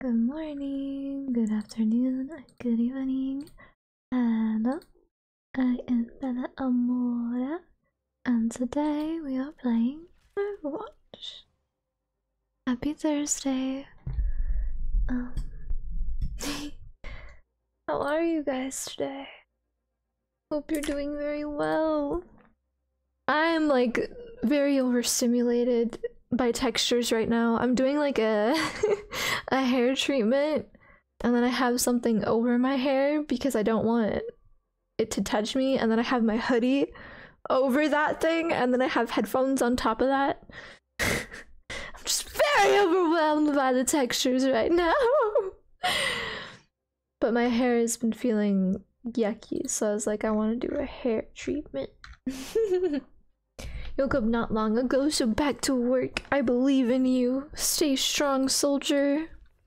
good morning, good afternoon, good evening. Hello, I am Bella Amora, and today we are playing Overwatch. Happy Thursday. How are you guys today? Hope you're doing very well. I'm like very overstimulated by textures right now. I'm doing like a a hair treatment, and then I have something over my hair because I don't want it to touch me, and then I have my hoodie over that thing, and then I have headphones on top of that. I'm just very overwhelmed by the textures right now. But my hair has been feeling yucky, so I was like, I want to do a hair treatment. You woke up not long ago, so back to work. I believe in you. Stay strong, soldier.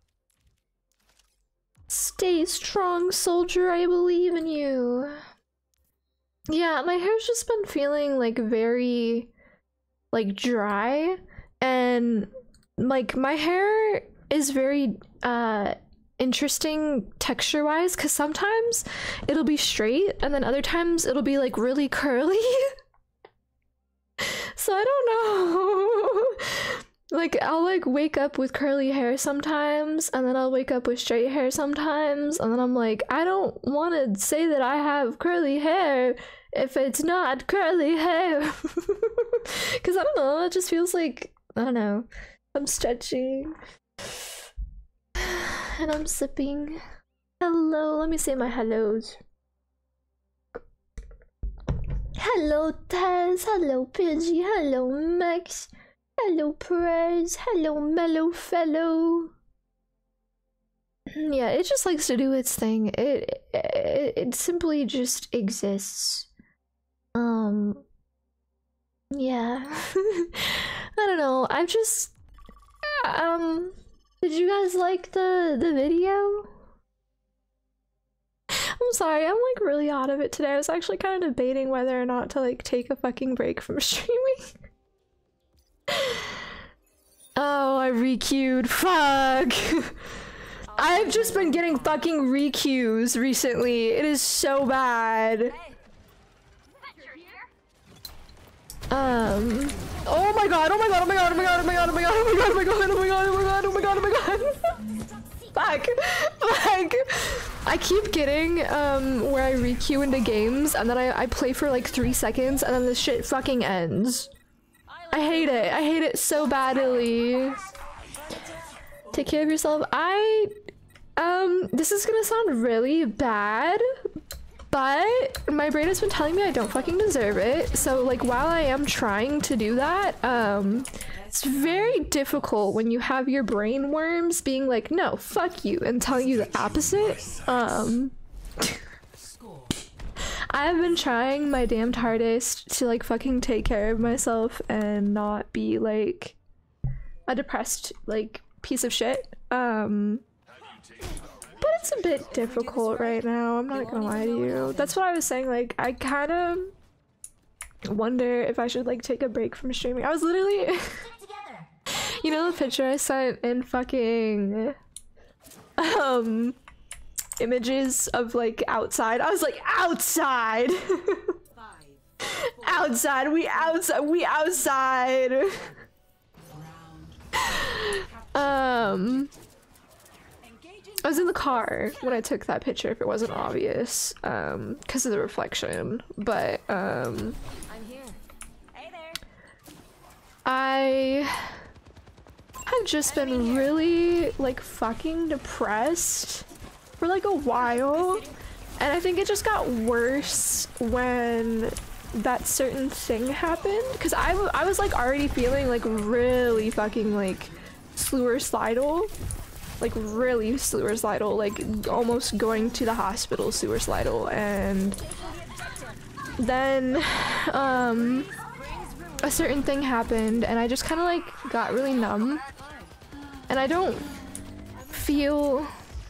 Stay strong, soldier. I believe in you. Yeah, my hair's just been feeling like very like dry, and like my hair is very interesting texture wise, because sometimes it'll be straight and then other times it'll be like really curly. So I don't know. Like I'll like wake up with curly hair sometimes, and then I'll wake up with straight hair sometimes, and then I'm like, I don't want to say that I have curly hair if it's not curly hair. Because I don't know, it just feels like, I don't know, I'm stretching and I'm sipping. Hello, let me say my hellos. Hello Taz, hello Pidgey, hello Max, hello Perez, hello Mellow Fellow. Yeah, it just likes to do its thing. It simply just exists. Yeah. I don't know. I've just did you guys like the video? I'm sorry, I'm like really out of it today. I was actually kind of debating whether or not to like take a fucking break from streaming. Oh, I requeued. Fuck. I've just been getting fucking requeues recently. It is so bad. Oh my god, oh my god, oh my god, oh my god, oh my god, oh my god, oh my god, oh my god, oh my god, oh my god, oh my god, oh my god. Fuck. Fuck. I keep getting where I requeue into games and then I play for like 3 seconds and then the shit fucking ends. I hate it. I hate it so badly. Take care of yourself. This is gonna sound really bad, but my brain has been telling me I don't fucking deserve it. So like while I am trying to do that, it's very difficult when you have your brain worms being like, no, fuck you, and telling you the opposite. I've been trying my damned hardest to like fucking take care of myself and not be like a depressed like piece of shit. But it's a bit difficult right now, I'm not gonna lie to you. That's what I was saying, like I kind of wonder if I should like take a break from streaming. I was literally you know the picture I sent in fucking images of like outside? I was like, outside. Outside, we outside, we outside. I was in the car when I took that picture, if it wasn't obvious, because of the reflection, but I'm here. Hey there. I have just been really like fucking depressed for like a while, and I think it just got worse when that certain thing happened, because I was like already feeling like really fucking like suicidal, like really suicidal, like almost going to the hospital suicidal, and then a certain thing happened and I just kind of like got really numb, and I don't feel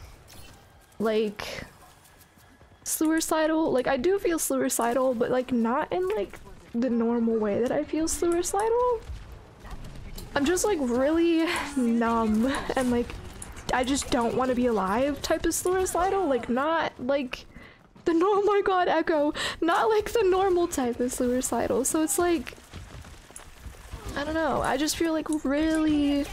like suicidal. Like I do feel suicidal, but like not in like the normal way that I feel suicidal. I'm just like really numb and like I just don't want to be alive type of suicidal, like not like the oh my god, Echo, not like the normal type of suicidal. So it's like, I don't know, I just feel like really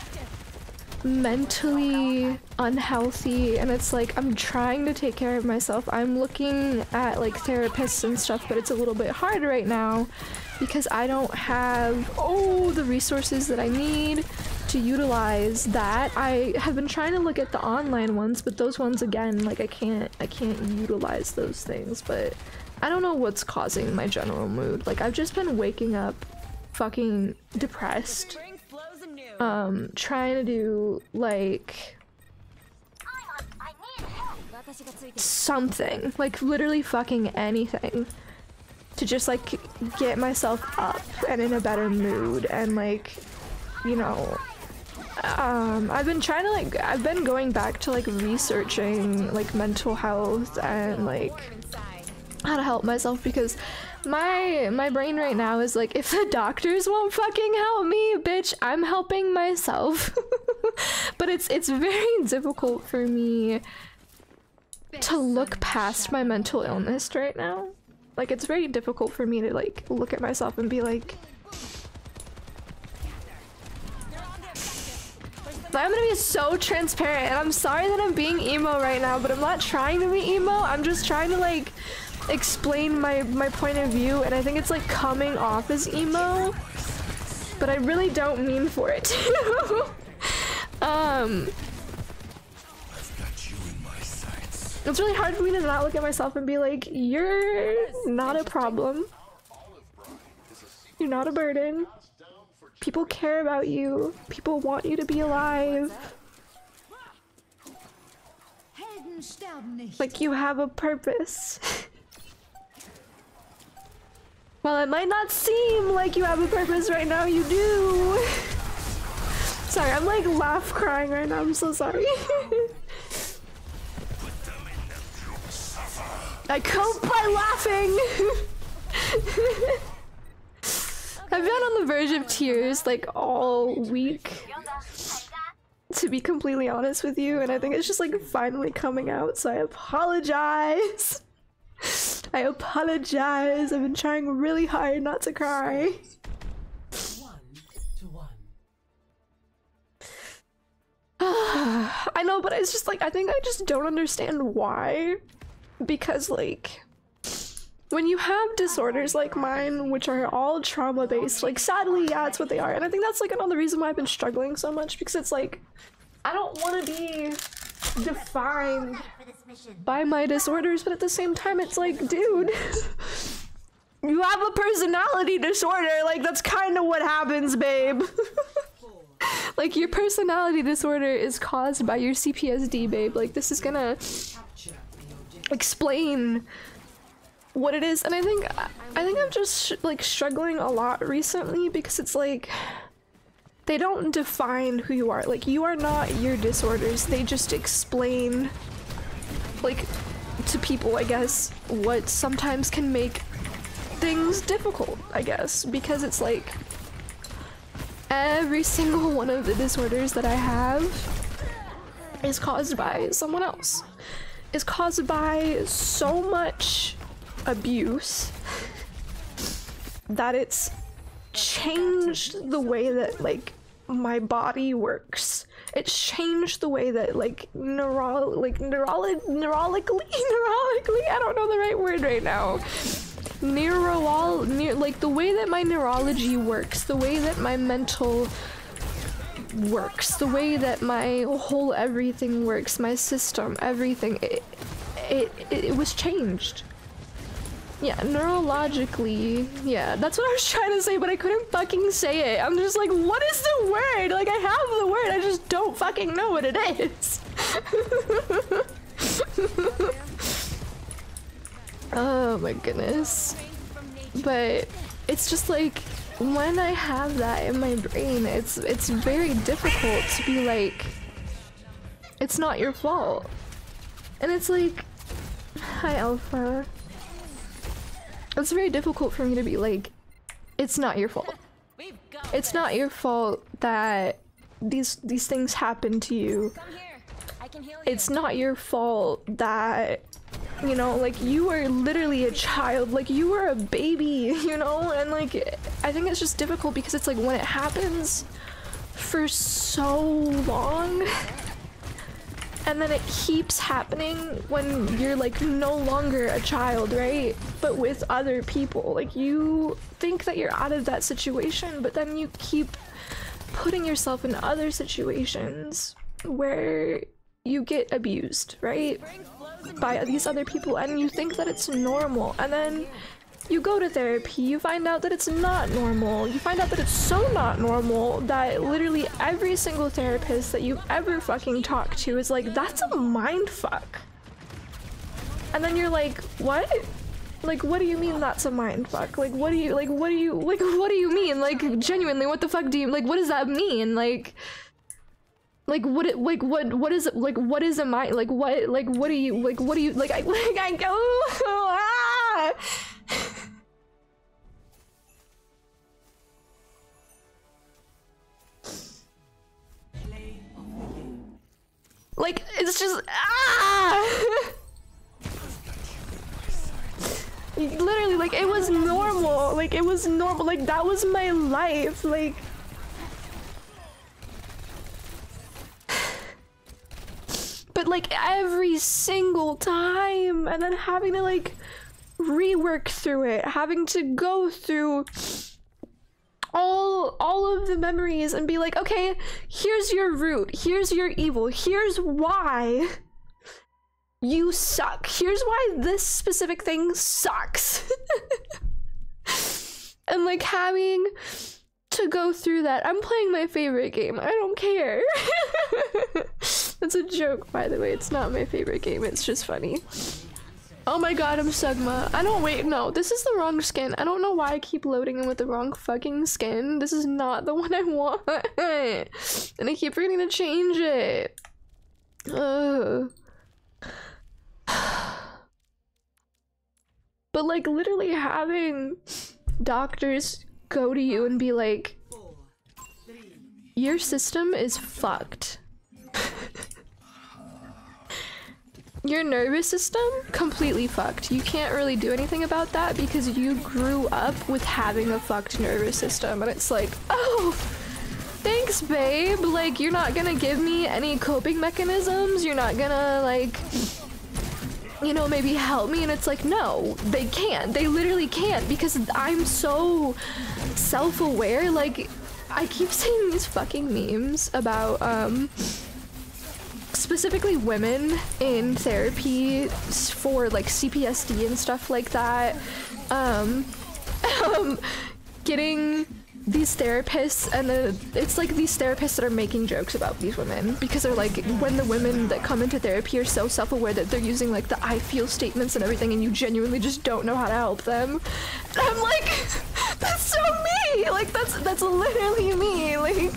mentally unhealthy, and it's like I'm trying to take care of myself. I'm looking at like therapists and stuff, but it's a little bit hard right now because I don't have the resources that I need to utilize that. I have been trying to look at the online ones, but those ones again, like I can't utilize those things. But I don't know what's causing my general mood. Like I've just been waking up fucking depressed, trying to do like something, like literally fucking anything to just like get myself up and in a better mood. And like, you know, I've been trying to like, I've been going back to like researching like mental health and like how to help myself, because my brain right now is like, if the doctors won't fucking help me, bitch, I'm helping myself. But it's very difficult for me to look past my mental illness right now. Like it's very difficult for me to like look at myself and be like, I'm gonna be so transparent, and I'm sorry that I'm being emo right now, but I'm not trying to be emo. I'm just trying to like explain my point of view, and I think it's like coming off as emo, but I really don't mean for it to. It's really hard for me to not look at myself and be like, you're not a problem. You're not a burden. People care about you. People want you to be alive. Like you have a purpose. While it might not seem like you have a purpose right now, you do. Sorry, I'm like laugh crying right now. I'm so sorry. I cope by laughing. I've been on the verge of tears like all week, to be completely honest with you, and I think it's just like finally coming out, so I apologize. I apologize. I've been trying really hard not to cry. 1-1. I know, but it's just like, I think I just don't understand why. Because like, when you have disorders like mine, which are all trauma-based, like sadly, yeah, it's what they are. And I think that's like another reason why I've been struggling so much, because it's like, I don't want to be defined by my disorders, but at the same time, it's like, dude, you have a personality disorder, like that's kind of what happens, babe. Like your personality disorder is caused by your CPSD, babe. Like this is gonna explain what it is. And I think I'm just like struggling a lot recently, because it's like they don't define who you are. Like you are not your disorders. They just explain like to people, I guess, what sometimes can make things difficult, I guess, because it's like every single one of the disorders that I have is caused by someone else. Is caused by so much abuse that it's changed the way that like my body works. It's changed the way that like neurologically, I don't know the right word right now. Like the way that my neurology works, the way that my mental works, the way that my whole everything works, my system, everything, it was changed. Yeah, neurologically, yeah, that's what I was trying to say, but I couldn't fucking say it. I'm just like, what is the word? Like, I have the word, I just don't fucking know what it is. Oh my goodness. But it's just like, when I have that in my brain, it's very difficult to be like, it's not your fault. And it's like, hi Alpha. It's very difficult for me to be like, it's not your fault. It's not your fault that these things happen to you. I can heal you. it's not your fault that, you know, like, you are literally a child, like, you are a baby, you know? And like, I think it's just difficult because it's like when it happens for so long and then it keeps happening when you're like no longer a child, right? But with other people, like, you think that you're out of that situation, but then you keep putting yourself in other situations where you get abused, right? By these other people, and you think that it's normal, and then you go to therapy, you find out that it's not normal. You find out that it's so not normal that literally every single therapist that you've ever fucking talked to is like, that's a mind fuck. And then you're like, what? Like, what do you mean that's a mind fuck? Like, what do you mean? Like, genuinely, what the fuck do you, like, what does that mean? Like what is it, like, what is a mind, like, what do you, like, I go, ah! Like, it's just, ah! Literally, like, it was normal, like, that was my life, like. But like every single time, and then having to like rework through it, having to go through all of the memories and be like, okay, here's your root, here's your evil, here's why you suck, here's why this specific thing sucks. And like having to go through that. I'm playing my favorite game, I don't care. That's a joke, by the way. It's not my favorite game, it's just funny. Oh my god, I'm Sugma. I don't, wait, no, this is the wrong skin. I don't know why I keep loading in with the wrong fucking skin. This is not the one I want. And I keep forgetting to change it. Ugh. But like literally having doctors go to you and be like, your system is fucked. Your nervous system, completely fucked. You can't really do anything about that because you grew up with having a fucked nervous system. And it's like, oh, thanks, babe. Like, you're not gonna give me any coping mechanisms. You're not gonna, like, you know, maybe help me. And it's like, no, they can't. They literally can't because I'm so self-aware. Like, I keep seeing these fucking memes about, specifically women in therapy for like CPSD and stuff like that, getting these therapists, and then it's like these therapists that are making jokes about these women because they're like, when the women that come into therapy are so self-aware that they're using like the I feel statements and everything, and you genuinely just don't know how to help them. And I'm like, that's so me, like that's literally me, like.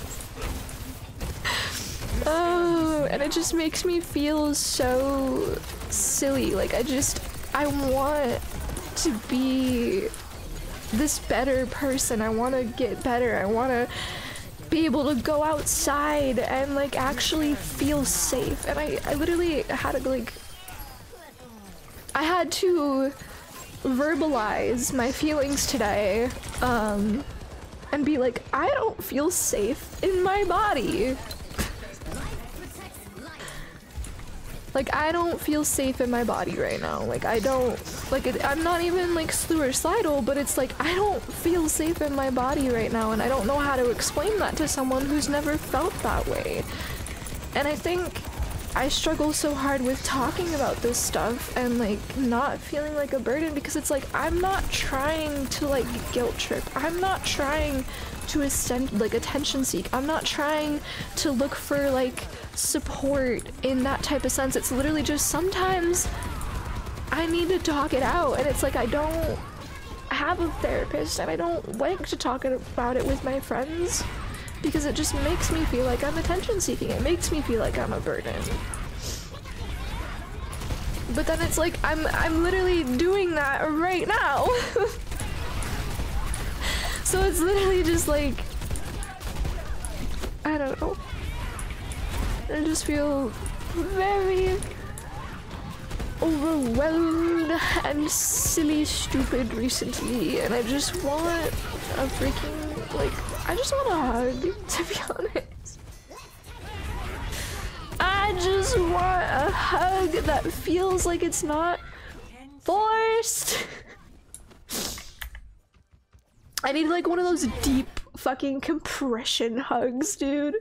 Oh, and it just makes me feel so silly. Like, I want to be this better person. I want to get better. I want to be able to go outside and like actually feel safe. And I literally had to like, I had to verbalize my feelings today, and be like, I don't feel safe in my body. Like, I don't feel safe in my body right now. Like, I don't, like, I'm not even, like, suicidal, but it's like, I don't feel safe in my body right now, and I don't know how to explain that to someone who's never felt that way. And I think I struggle so hard with talking about this stuff and, like, not feeling like a burden, because it's like, I'm not trying to, like, guilt trip. I'm not trying to attention seek. I'm not trying to look for, like, support in that type of sense. It's literally just sometimes I need to talk it out, and it's like I don't have a therapist and I don't like to talk about it with my friends because it just makes me feel like I'm attention seeking. It makes me feel like I'm a burden. But then it's like I'm literally doing that right now. So it's literally just like, I don't know. I just feel very overwhelmed and silly stupid recently, and I just want a freaking, like, I just want a hug, to be honest. I just want a hug that feels like it's not forced. I need like one of those deep fucking compression hugs, dude.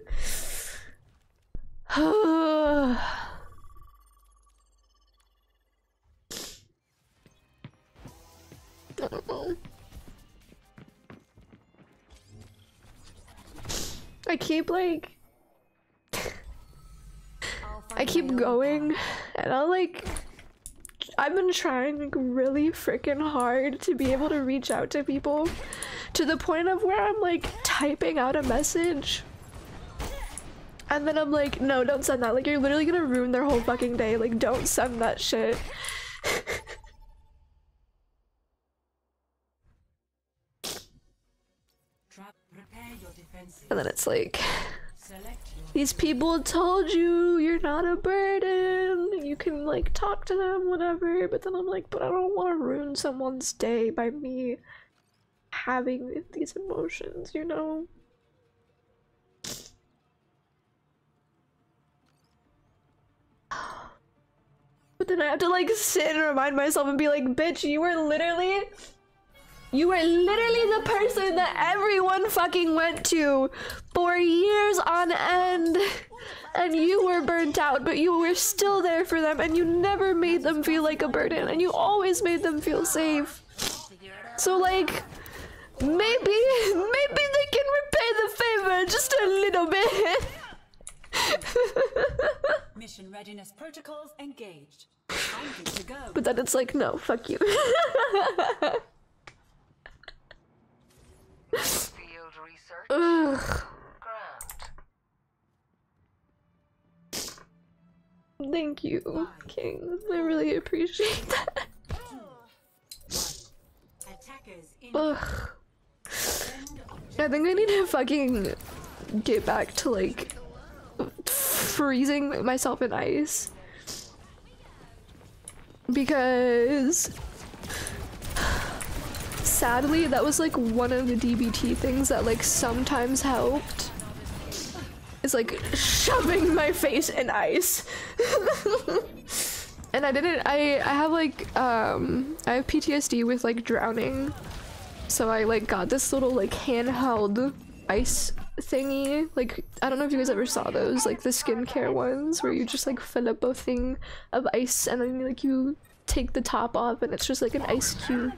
I don't know. I keep like I keep going, and I've been trying like really freaking hard to be able to reach out to people to the point of where I'm like typing out a message and then I'm like, no, don't send that, like you're literally gonna ruin their whole fucking day, like don't send that shit. And then it's like, these people told you you're not a burden, you can like talk to them, whatever, but then I'm like, but I don't want to ruin someone's day by me having these emotions, you know? But then I have to like sit and remind myself and be like, bitch, you were literally the person that everyone fucking went to for years on end, and you were burnt out, but you were still there for them, and you never made them feel like a burden, and you always made them feel safe. So like, maybe they can repay the favor just a little bit. Mission readiness protocols engaged. I'm good to go. But then it's like, no, fuck you. Field research. Ugh. Grant. Thank you, King. I really appreciate that. Ugh. I think I need to fucking get back to like freezing myself in ice, because sadly that was like one of the DBT things that like sometimes helped, is like shoving my face in ice. And I have like I have PTSD with like drowning, so I like got this little like handheld ice thingy. Like, I don't know if you guys ever saw those, like the skincare ones where you just like fill up a thing of ice and then like you take the top off and it's just like an ice cube.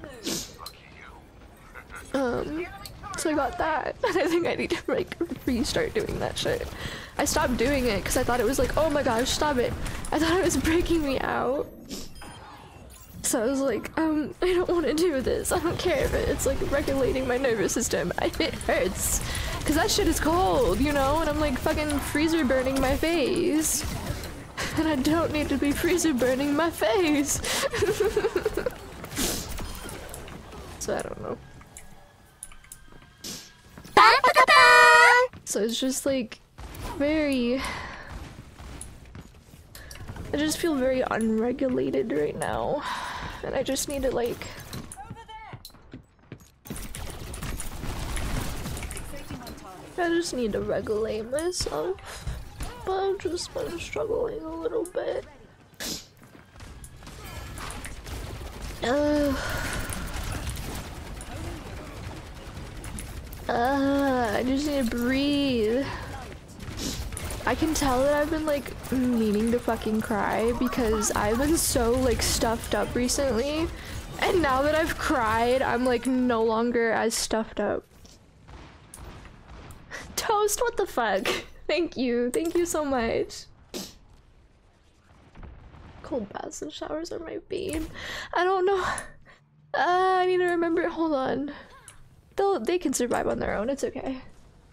So I got that, and I think I need to like restart doing that shit. I stopped doing it because I thought it was like, oh my gosh, stop it. I thought it was breaking me out. So I was like, I don't want to do this. I don't care if it's like regulating my nervous system. It hurts. Because that shit is cold, you know? And I'm like fucking freezer burning my face. And I don't need to be freezer burning my face. So I don't know. So it's just like very... I just feel very unregulated right now. And I just need to like... I just need to regulate myself. But I've just been struggling a little bit. I just need to breathe. I can tell that I've been like meaning to fucking cry because I've been so like stuffed up recently, and now that I've cried, I'm like no longer as stuffed up. Toast, what the fuck? Thank you so much. Cold baths and showers are my bane. I don't know. I need to remember. Hold on. They can survive on their own. It's okay.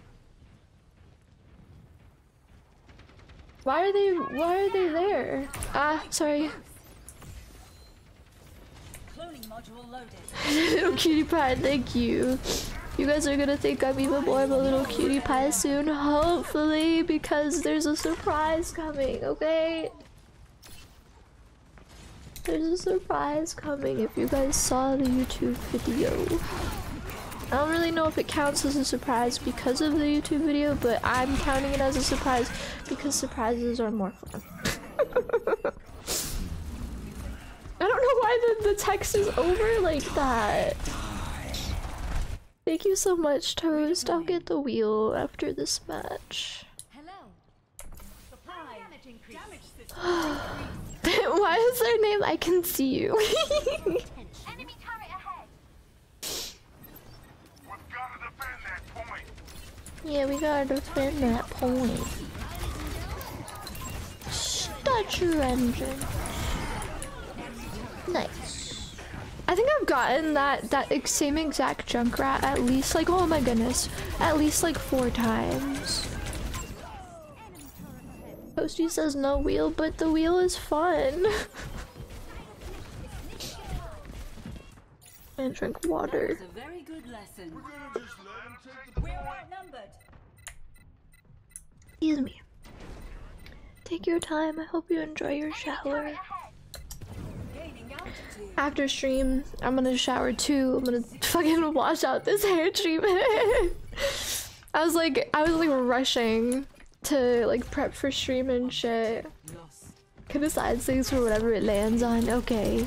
Why are they there? Ah, sorry. Cloning module loaded. Little cutie pie, thank you. You guys are gonna think I'm even more of a little cutie pie soon, hopefully, because there's a surprise coming, okay? There's a surprise coming if you guys saw the YouTube video. I don't really know if it counts as a surprise because of the YouTube video, but I'm counting it as a surprise because surprises are more fun. I don't know why the text is over like that. Thank you so much, Toast. I'll get the wheel after this match. Hello. Supply damage increase. Why is their name I Can See You? Enemy turret ahead. We've got to defend that point. Yeah, we gotta defend that point. Start your engine. Nice. I think I've gotten that same exact Junkrat at least like, oh my goodness, at least like 4 times. Posty says no wheel, but the wheel is fun. And drink water. That was a very good lesson. We're gonna just let him take the We're point. outnumbered. Excuse me. Take your time. I hope you enjoy your shower. Gaining altitude. After stream, I'm gonna shower too. I'm gonna fucking wash out this hair treatment. I was like rushing to like prep for stream and shit. Lost. Can decide things for whatever it lands on. Okay.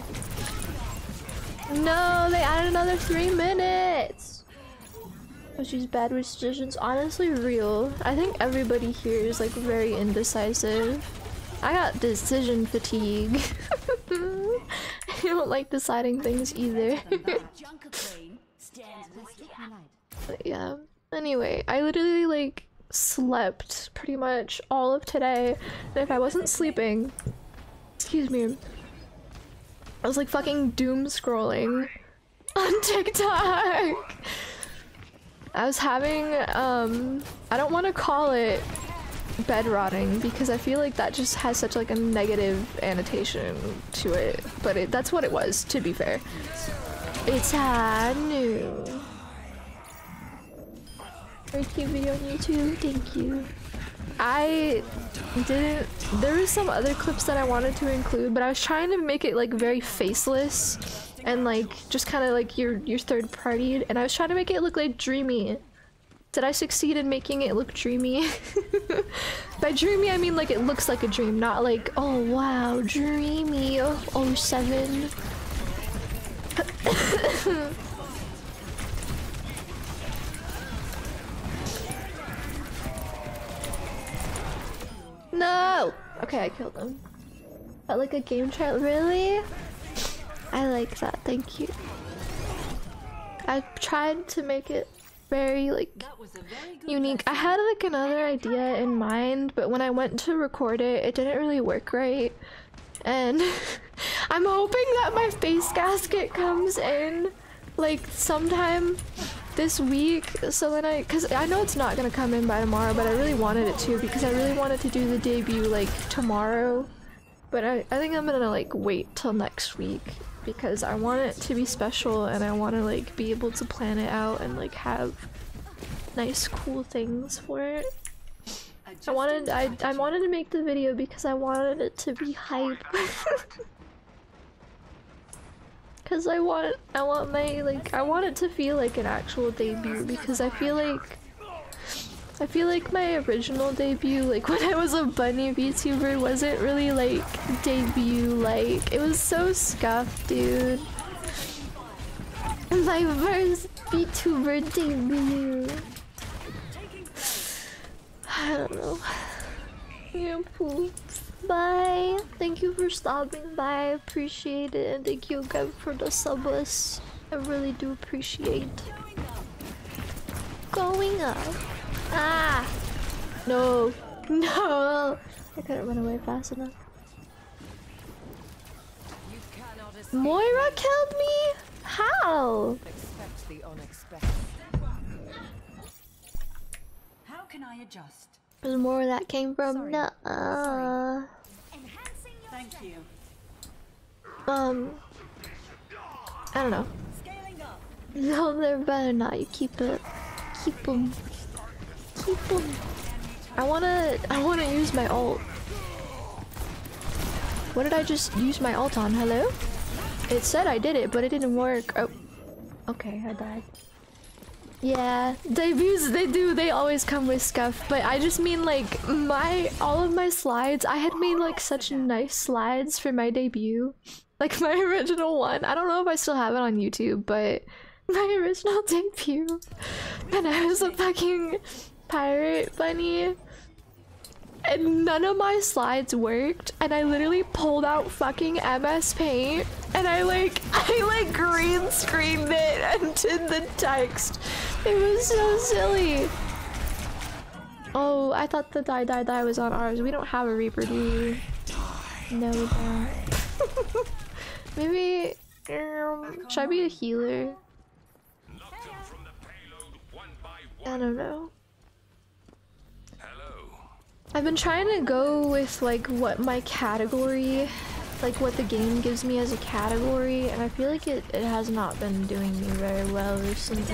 No, they added another 3 minutes. Oh, she's bad with decisions. Honestly, real. I think everybody here is like very indecisive. I got decision fatigue. I don't like deciding things either. Junker plane stands west of light. But yeah. Anyway, I literally like slept pretty much all of today. And if I wasn't sleeping, excuse me, I was like fucking doom scrolling on TikTok. I was having I don't want to call it bed rotting because I feel like that just has such like a negative annotation to it, but that's what it was, to be fair. It's new. Very cute video on YouTube, thank you. There was some other clips that I wanted to include, but I was trying to make it like very faceless and like just kind of like your third party, and I was trying to make it look like dreamy. Did I succeed in making it look dreamy? By dreamy I mean like it looks like a dream, not like, oh wow, dreamy 07. No! Okay, I killed him. But like a game chat, really? I like that, thank you. I tried to make it very like That was a very good unique. I lesson. had like another idea in mind, but when I went to record it, it didn't really work right. And I'm hoping that my face gasket comes in like sometime this week, so then cause I know it's not gonna come in by tomorrow, but I really wanted it to because I really wanted to do the debut like tomorrow. But I think I'm gonna like wait till next week because I want it to be special and I want to like be able to plan it out and like have nice cool things for it. I wanted to make the video because I wanted it to be hype. Cause I want my like I want it to feel like an actual debut because I feel like my original debut, like when I was a bunny VTuber, wasn't really like debut like. It was so scuffed, dude. My first VTuber debut. I don't know. Yeah, poops. Bye. Thank you for stopping by. I appreciate it, and thank you again for the subless. I really do appreciate. Going up. Ah! No. No! I couldn't run away fast enough. Moira killed me? How? Expect the unexpected. How can I adjust? There's more where that came from. Sorry. Nuh Enhancing your Thank you. I don't know. Scaling up. No, there better not. You keep it. Keep them. Keep them. I wanna use my ult. What did I just use my ult on? Hello? It said I did it, but it didn't work. Oh. Okay, I died. Yeah, debuts, they always come with scuff, but I just mean like all of my slides, I had made like such nice slides for my debut. Like my original one. I don't know if I still have it on YouTube, but my original debut. And I was a fucking pirate bunny. And none of my slides worked, and I literally pulled out fucking MS Paint and I green screened it and did the text. It was so silly. Oh, I thought the die was on ours. We don't have a Reaper, do we? No, we don't. Maybe should I be a healer? I don't know. I've been trying to go with like what my category, like what the game gives me as a category, and I feel like it has not been doing me very well recently.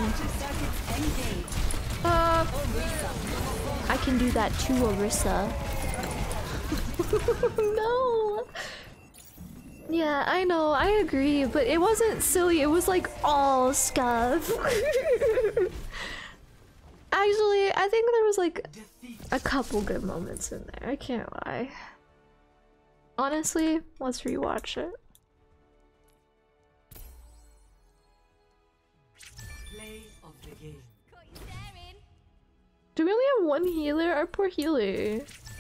I can do that too, Orisa. No! Yeah, I know, I agree, but it wasn't silly, it was like all scuff. Actually, I think there was like a couple good moments in there, I can't lie. Honestly, let's rewatch it. Play of the game. Do we only have one healer? Our poor healer.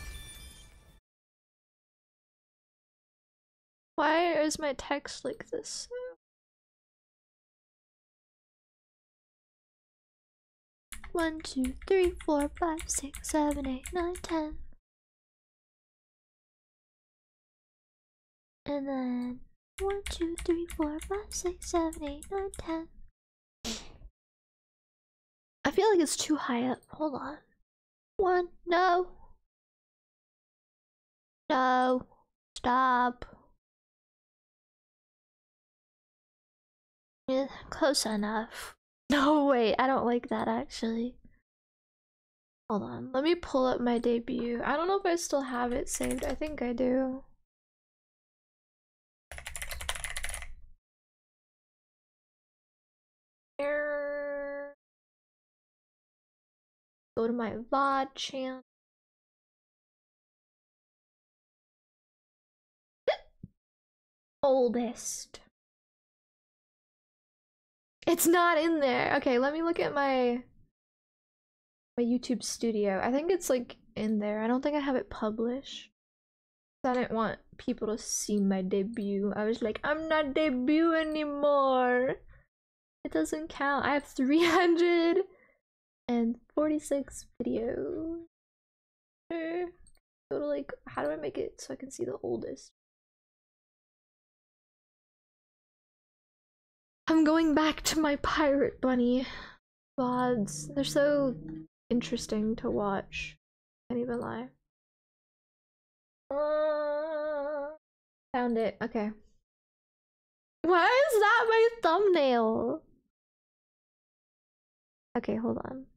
Why is my text like this? 1, 2, 3, 4, 5, 6, 7, 8, 9, 10. And then 1, 2, 3, 4, 5, 6, 7, 8, 9, 10. I feel like it's too high up. Hold on. 1, no. No. Stop. Yeah, close enough. No, wait, I don't like that actually. Hold on, let me pull up my debut. I don't know if I still have it saved. I think I do. Go to my VOD channel. Oldest. It's not in there. Okay, let me look at my YouTube studio. I think it's like in there. I don't think I have it published. I didn't want people to see my debut. I was like, I'm not debut anymore. It doesn't count. I have 346 videos. Go to like, how do I make it so I can see the oldest? I'm going back to my pirate bunny VODs. They're so interesting to watch. Can't even lie. Found it. Okay. Why is that my thumbnail? Okay, hold on.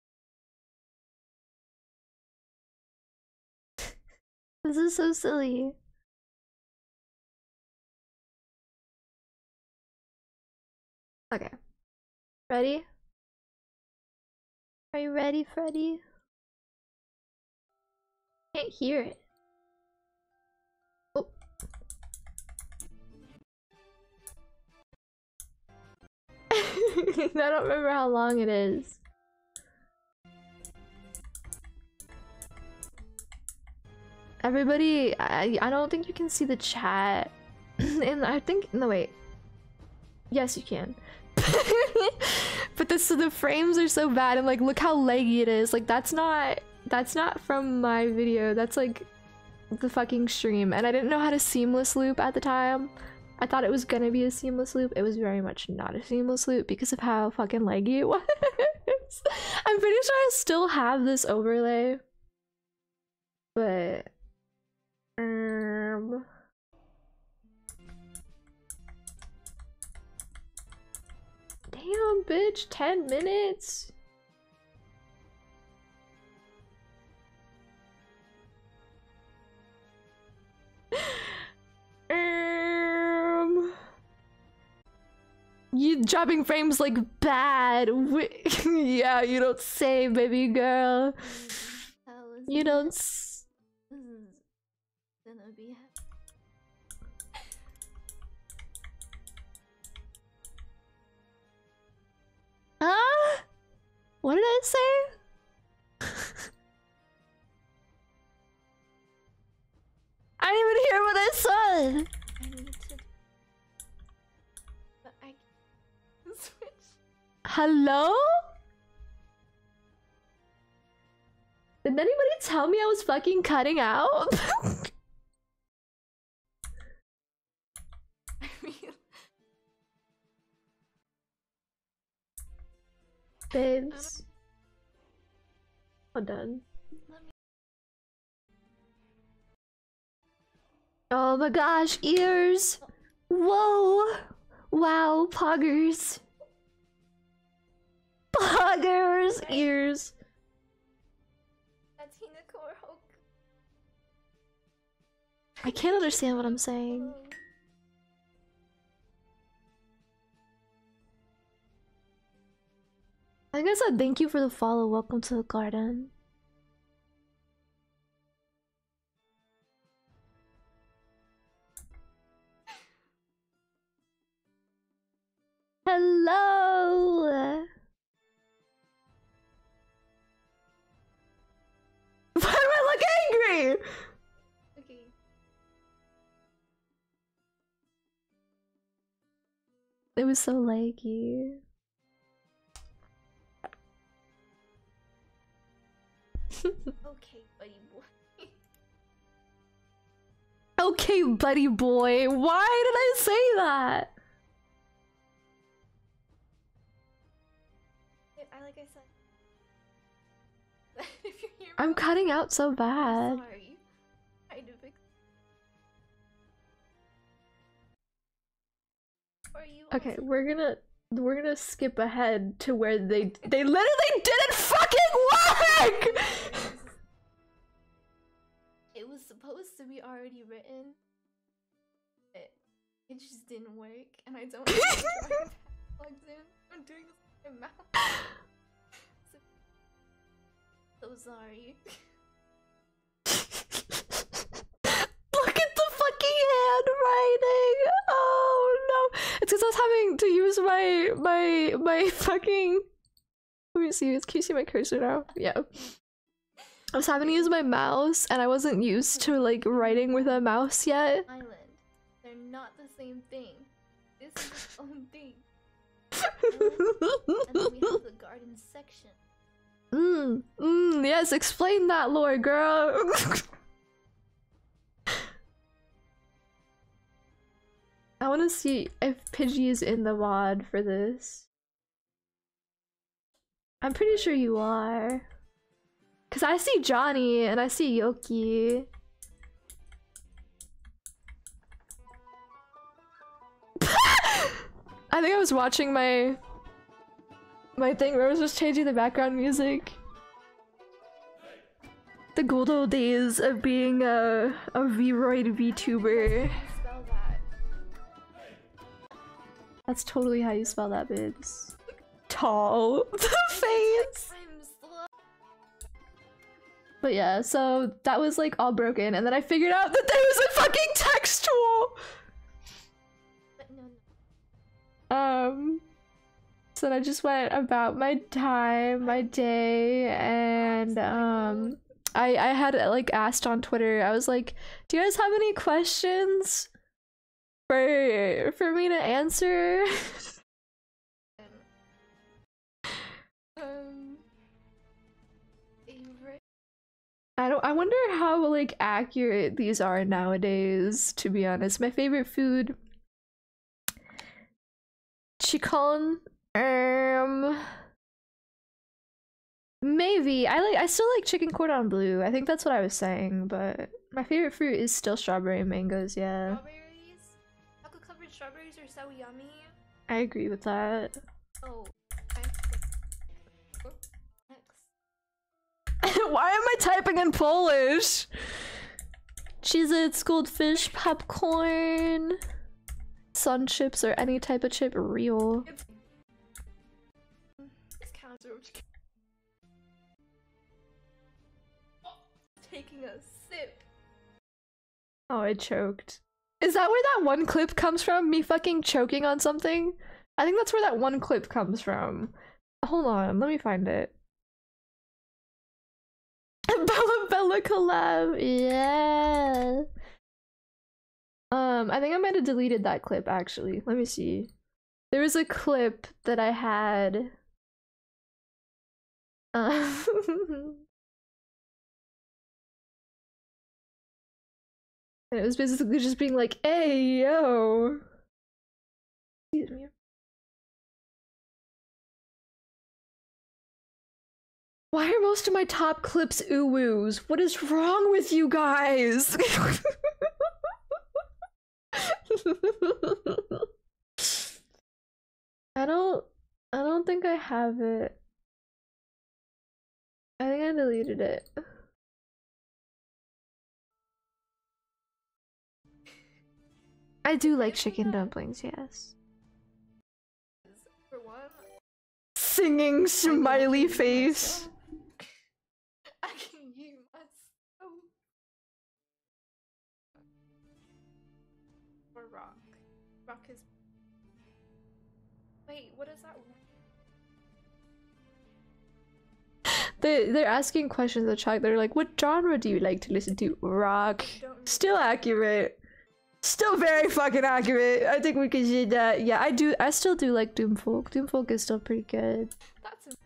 This is so silly. Okay. Ready? Are you ready, Freddy? Can't hear it. Oh. I don't remember how long it is. Everybody, I don't think you can see the chat. And I think, no wait. Yes, you can. But the frames are so bad. I'm like, look how laggy it is. Like that's not from my video. That's like the fucking stream. And I didn't know how to seamless loop at the time. I thought it was gonna be a seamless loop. It was very much not a seamless loop because of how fucking laggy it was. I'm pretty sure I still have this overlay. But damn, Twitch? 10 minutes? You dropping frames like bad. Yeah, you don't say, baby girl. You don't. This is gonna be. Huh? What did I say? I didn't even hear what I said. I need to. But I can't switch. Hello? Did anybody tell me I was fucking cutting out? I mean, Babes. I'm done. let me. Oh my gosh, ears! Whoa! Wow, poggers. Poggers! Ears. Atina Korok. I can't understand what I'm saying. I think I said thank you for the follow. Welcome to the garden. Hello. Why do I look angry? Okay. It was so laggy. Okay, buddy boy. Okay, buddy boy. Why did I say that? Like I said. If you hear me, I'm cutting out so I'm bad. sorry. Trying to fix. Or you. Okay, we're gonna skip ahead to where they literally didn't fucking work. It was supposed to be already written. It just didn't work, and I don't know if it's plugged in. I'm doing this with my mouth. So sorry. Look at the fucking handwriting. Oh no! It's because I was having to use my fucking. Let me see. Can you see my cursor now? Yeah. I was having to use my mouse, and I wasn't used to like writing with a mouse yet. Island. They're not the same thing. This is its own thing. And then we have the garden section. Yes, explain that lore, girl. I want to see if Pidgey is in the VOD for this. I'm pretty sure you are. Cause I see Johnny and I see Yoki. I think I was watching my thing where I was just changing the background music. The good old days of being a Vroid VTuber. Spell that. That's totally how you spell that, bibs. Tall. The face. I'm slow. But yeah, so that was like all broken, and then I figured out that there was a fucking textual. But no. So then I just went about my time, my day, and I had like asked on Twitter. I was like, "Do you guys have any questions for me to answer?" Favorite. I wonder how like accurate these are nowadays, to be honest. My favorite food, chicken. Maybe I still like chicken cordon bleu. I think that's what I was saying, but my favorite fruit is still strawberry and mangoes. Yeah, Strawberries? Chocolate covered strawberries are so yummy. I agree with that. Oh, I Why am I typing in Polish? Cheez-Its, goldfish, popcorn, sun chips, or any type of chip, real. It's counter. Taking a sip. Oh, I choked. Is that where that one clip comes from? Me fucking choking on something? I think that's where that one clip comes from. Hold on, let me find it. Bella Bella collab, yeah. I think I might have deleted that clip actually. Let me see. There was a clip that I had. And it was basically just being like, hey, yo. Excuse me. Why are most of my top clips uwoos? What is wrong with you guys? I don't think I have it. I think I deleted it. I do like chicken dumplings, yes. For one, Singing smiley face. I can hear myself. Or rock. Rock is. Wait, what is that? They're asking questions in the chat. They're like, what genre do you like to listen to? Rock. Still accurate. Still very fucking accurate. I think we can say that. Yeah, I still do like Doomfolk. Doomfolk is still pretty good. That's a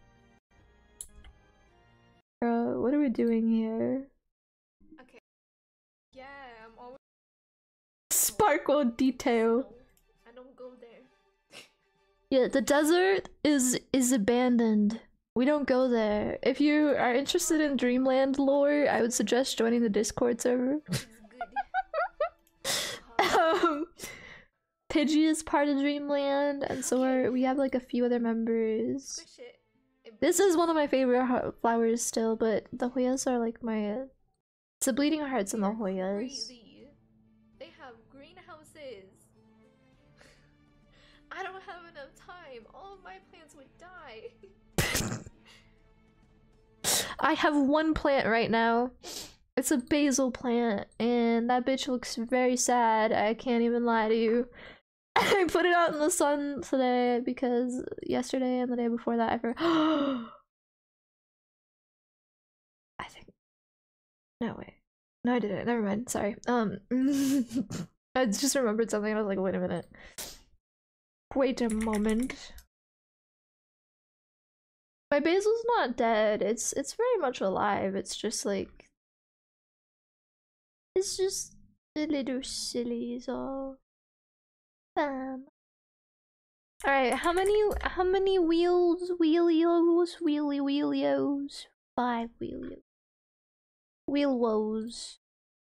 What are we doing here? okay. Yeah, I'm always. Sparkle detail. No, I don't go there. Yeah, the desert is abandoned. We don't go there. If you are interested in Dreamland lore, I would suggest joining the Discord server. It's good. Pidgey is part of Dreamland, and so we have like a few other members. Squish it. This is one of my favorite flowers still, but the Hoyas are like my. It's the bleeding hearts and the Hoyas. Crazy. They have greenhouses. I don't have enough time. All of my plants would die. I have one plant right now. It's a basil plant, and that bitch looks very sad. I can't even lie to you. I put it out in the sun today because yesterday and the day before that I think. No, wait. No, I didn't. Never mind. Sorry. I just remembered something and I was like, wait a minute. Wait a moment. My basil's not dead. It's very much alive. It's just like it's just a little silly, so Alright, how many wheelios? 5 wheelios. Wheel woes.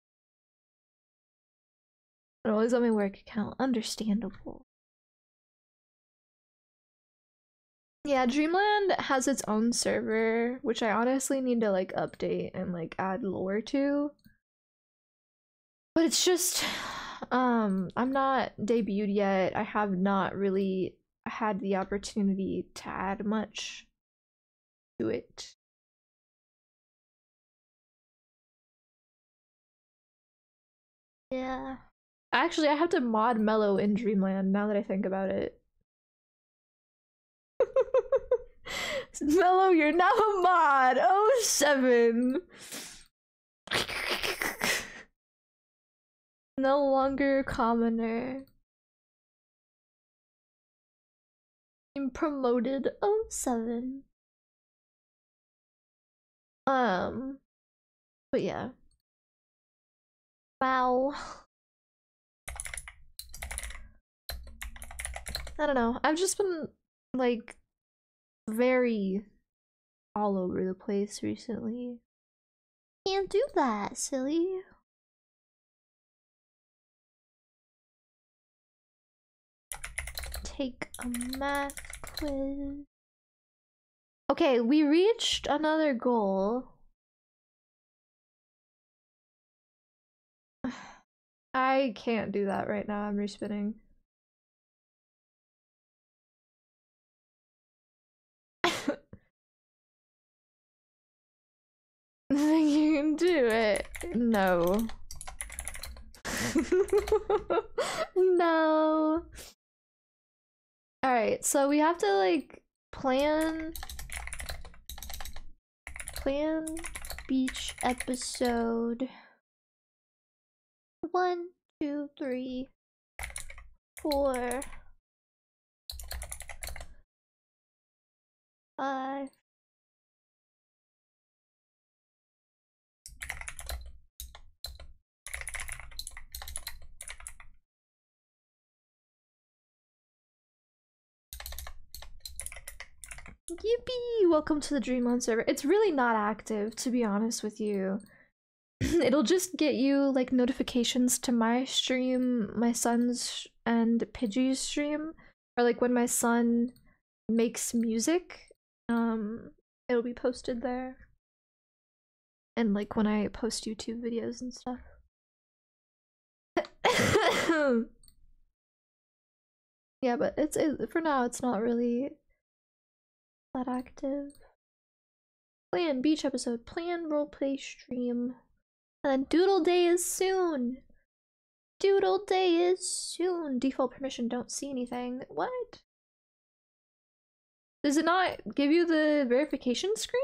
It always on my work account. Understandable. Yeah, Dreamland has its own server, which I honestly need to like update and like add lore to. But it's just I'm not debuted yet. I have not really had the opportunity to add much to it. Yeah. Actually, I have to mod Mellow in Dreamland now that I think about it. Mellow, you're now a mod! Oh, 7! No longer commoner. I'm promoted. Oh, 7. But yeah. Wow. I don't know. I've just been like very all over the place recently. Can't do that, silly. Take a math quiz. Okay, we reached another goal. I can't do that right now. I'm respinning. You can do it. No. No. Alright, so we have to like plan beach episode 1, 2, 3, 4, 5. Yippee! Welcome to the Dreamon server. It's really not active, to be honest with you. It'll just get you like notifications to my stream, my son's, and Pidgey's stream, or like when my son makes music, it'll be posted there. And like when I post YouTube videos and stuff. Yeah, but it's for now it's not really that active. Plan beach episode, plan roleplay stream, and then Doodle Day is soon. Doodle Day is soon. Default permission, don't see anything. What? Does it not give you the verification screen?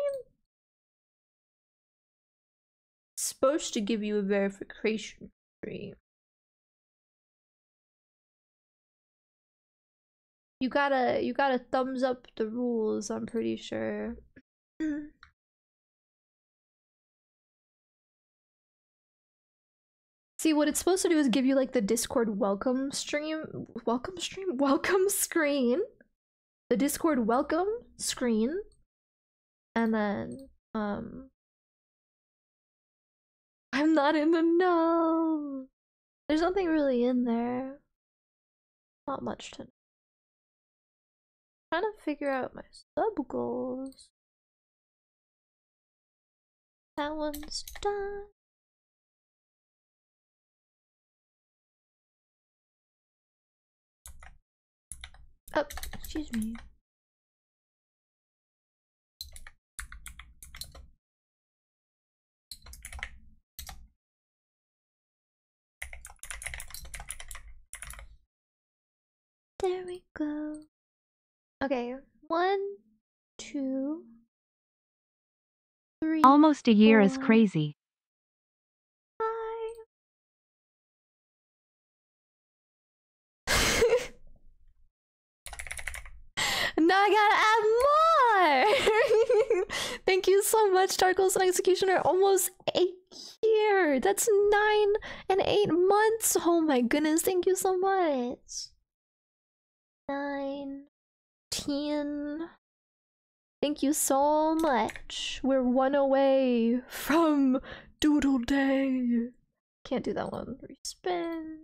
It's supposed to give you a verification screen. You gotta thumbs up the rules, I'm pretty sure. See, what it's supposed to do is give you like the Discord welcome screen, the Discord welcome screen, and then I'm not in the know. There's nothing really in there. Not much to know. Trying to figure out my sub goals. That one's done. Oh, excuse me. There we go. Okay, 1, 2, 3. Almost a year is 4, crazy. 5. Now I gotta add more! Thank you so much, Dark Ghost and Executioner. Almost a year! That's 9 and 8 months! Oh my goodness, thank you so much! 9, 10. Thank you so much. We're 1 away from Doodle Day. Can't do that one. Respin.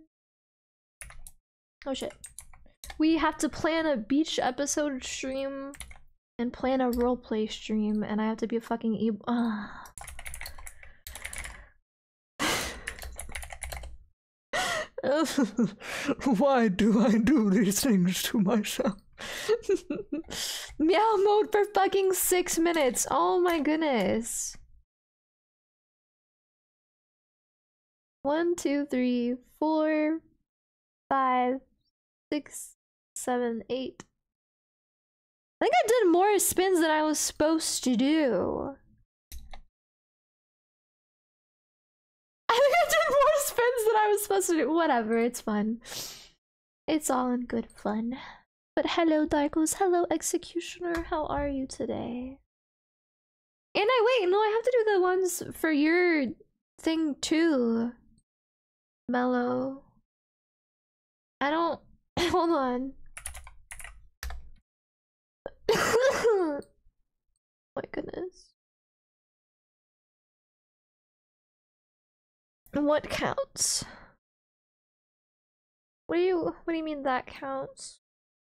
Oh shit. We have to plan a beach episode stream and plan a roleplay stream, and I have to be a fucking Why do I do these things to myself? Meow mode for fucking 6 minutes. Oh my goodness. 1, 2, 3, 4, 5, 6, 7, 8. I think I did more spins than I was supposed to do. I think I did more spins than I was supposed to do. Whatever, it's fun. It's all in good fun. But hello, Darkos. Hello, Executioner. How are you today? And wait, no, I have to do the ones for your thing too. Mellow. I don't. Hold on. My goodness. What counts? What do you mean that counts?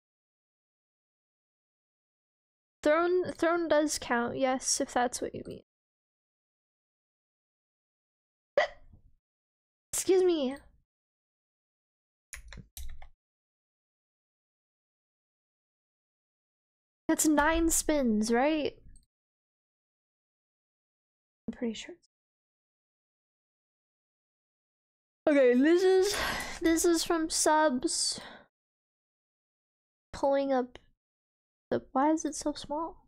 Throne does count, yes, if that's what you mean. Excuse me. That's 9 spins, right? I'm pretty sure. Okay, this is from subs. Pulling up the, why is it so small?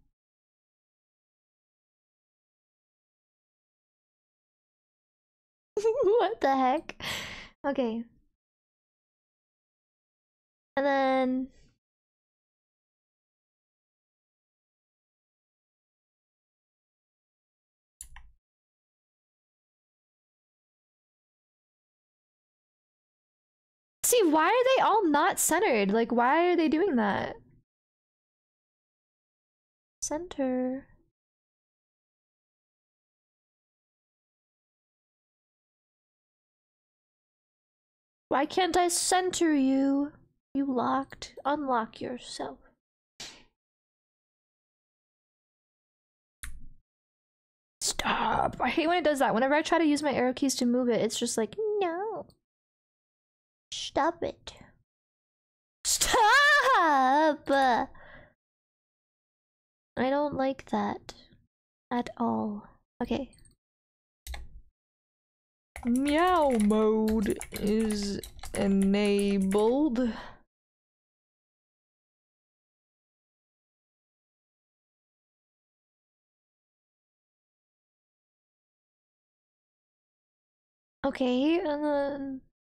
What the heck? Okay. And then see, why are they all not centered? Like, why are they doing that? Center. Why can't I center you? You locked. Unlock yourself. Stop. I hate when it does that. Whenever I try to use my arrow keys to move it, it's just like, no. Stop it. Stop! I don't like that. At all. Okay. Meow mode is enabled. Okay, and then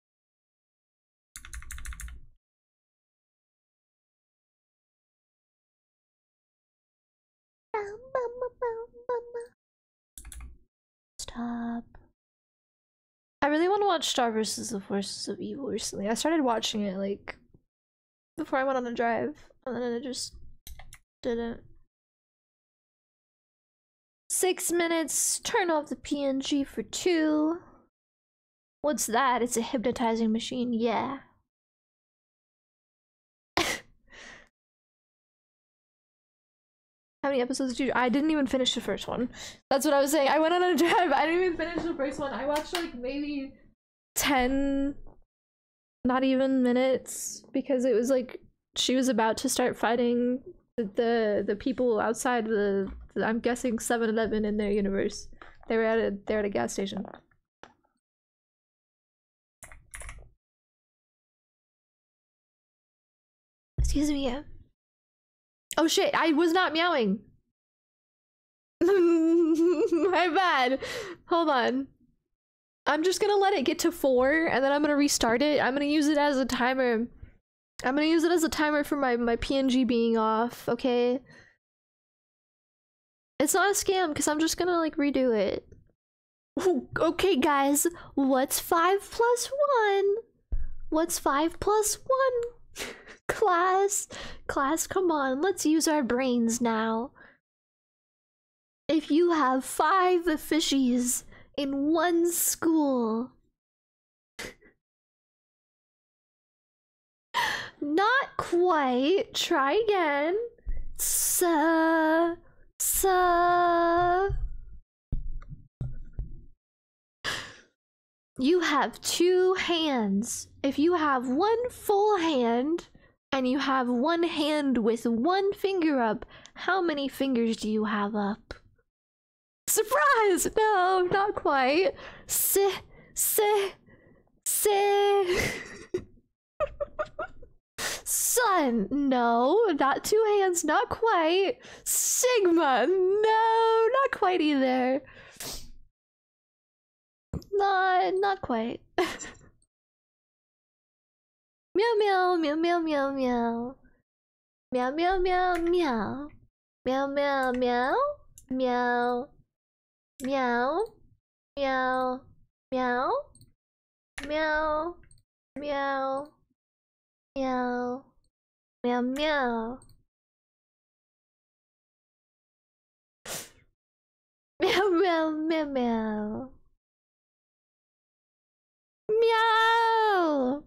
stop. I really want to watch Star vs. the Forces of Evil recently. I started watching it like before I went on a drive, and then I just didn't. 6 minutes, turn off the PNG for 2. What's that? It's a hypnotizing machine, yeah. How many episodes did you? I didn't even finish the first one. That's what I was saying. I went on a drive. I didn't even finish the first one. I watched like maybe 10, not even minutes, because it was like she was about to start fighting the people outside the I'm guessing 7-Eleven in their universe. They're at a gas station. Excuse me. Oh shit, I was not meowing. My bad. Hold on. I'm just gonna let it get to 4 and then I'm gonna restart it. I'm gonna use it as a timer. I'm gonna use it as a timer for my PNG being off, okay? It's not a scam because I'm just gonna like redo it. Okay guys, what's 5 plus 1? What's 5 plus 1? Class, come on, let's use our brains now. If you have 5 fishies in one school, not quite. Try again. You have 2 hands. If you have 1 full hand and you have 1 hand with 1 finger up, how many fingers do you have up? Surprise! No, not quite. Son, no, not 2 hands, not quite. Sigma, no, not quite either. Not quite. Meow meow meow meow meow meow. Meow meow meow meow. Meow meow meow meow. Meow meow meow meow meow meow meow meow meow meow meow meow meow.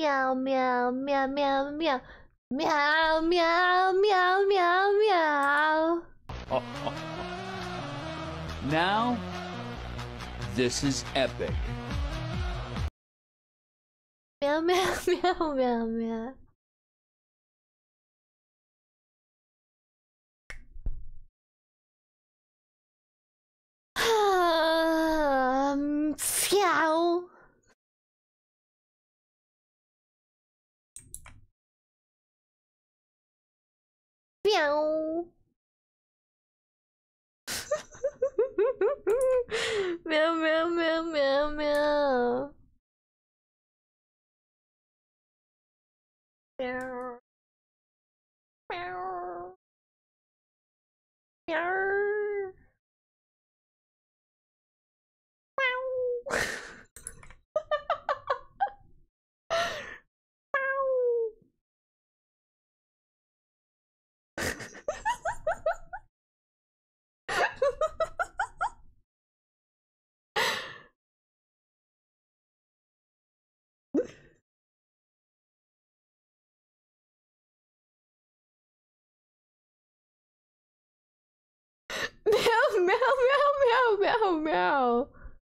Meow meow meow meow meow meow meow meow meow meow. Now, this is epic. Meow meow meow meow meow. Meow. Meow. Meow meow meow meow meow. Meow. Meow. Meow. Meow. Meow meow meow meow meow meow.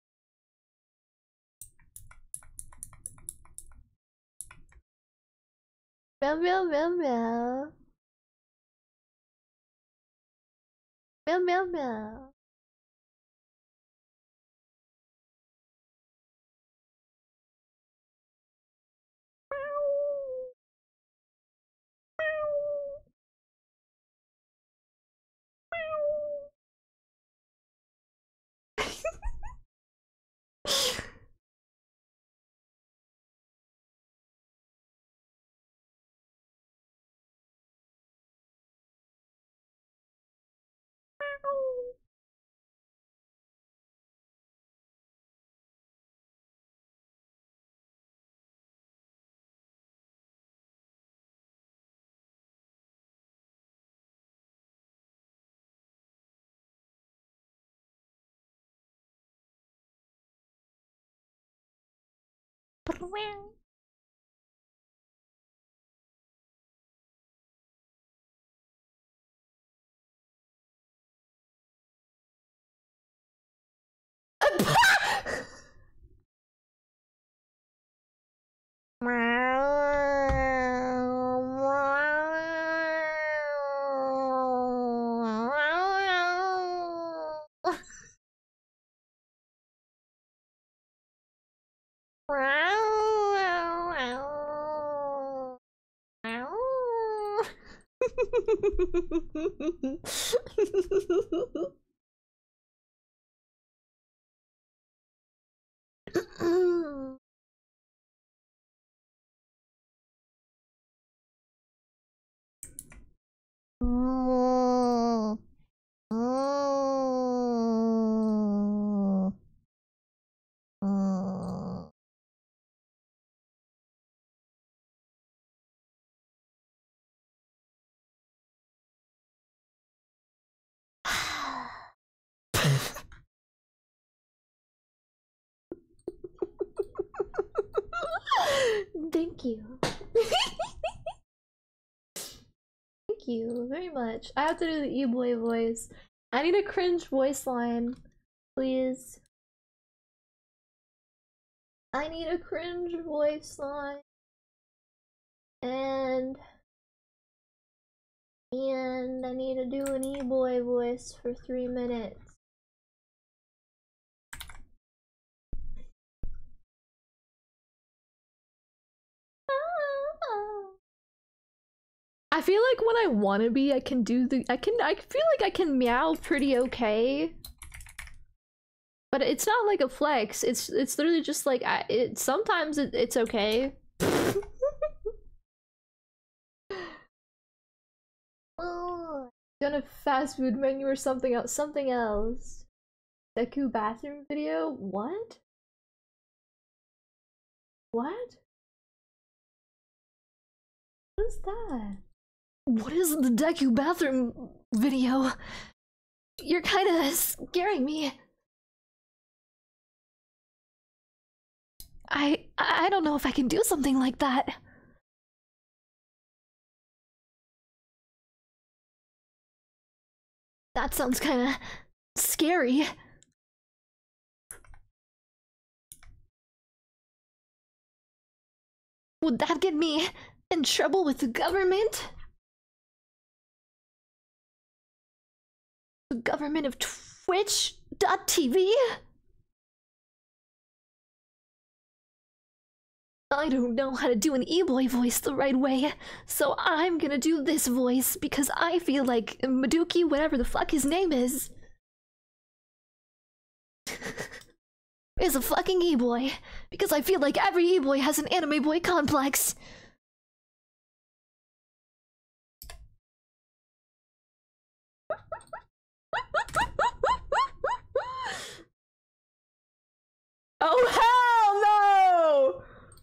Meow meow meow meow. Meow meow meow. Thank you. Thank you very much. I have to do the E-boy voice. I need a cringe voice line, please. I need a cringe voice line. And I need to do an E-boy voice for 3 minutes. I feel like when I want to be, I can do the I feel like I can meow pretty okay. But it's not like a flex. It's literally just like sometimes it's okay. Oh, done a fast food menu or something else. Something else. Deku bathroom video? What? What? What is that? What is the Deku bathroom video? You're kind of scaring me. I don't know if I can do something like that. That sounds kind of scary. Would that get me in trouble with the government? The government of Twitch.tv? I don't know how to do an e-boy voice the right way, so I'm gonna do this voice because I feel like Maduki, whatever the fuck his name is a fucking e-boy. Because I feel like every e-boy has an anime boy complex. Oh hell no!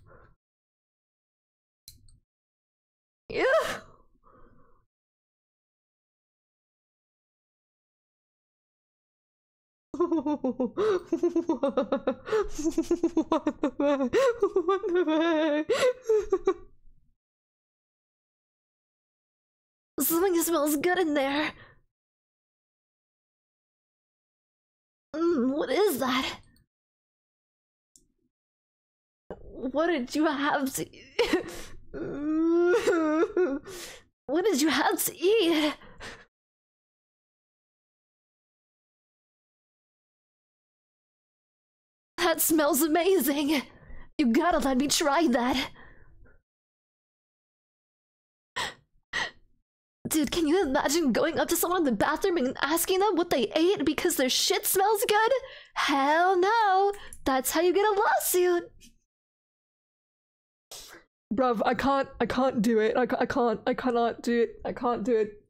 Yeah. What the heck? Something smells good in there. What is that? What did you have to What did you have to eat? That smells amazing. You gotta let me try that. Dude, can you imagine going up to someone in the bathroom and asking them what they ate because their shit smells good? Hell no! That's how you get a lawsuit! Bruv, I can't do it. I cannot do it. I can't do it.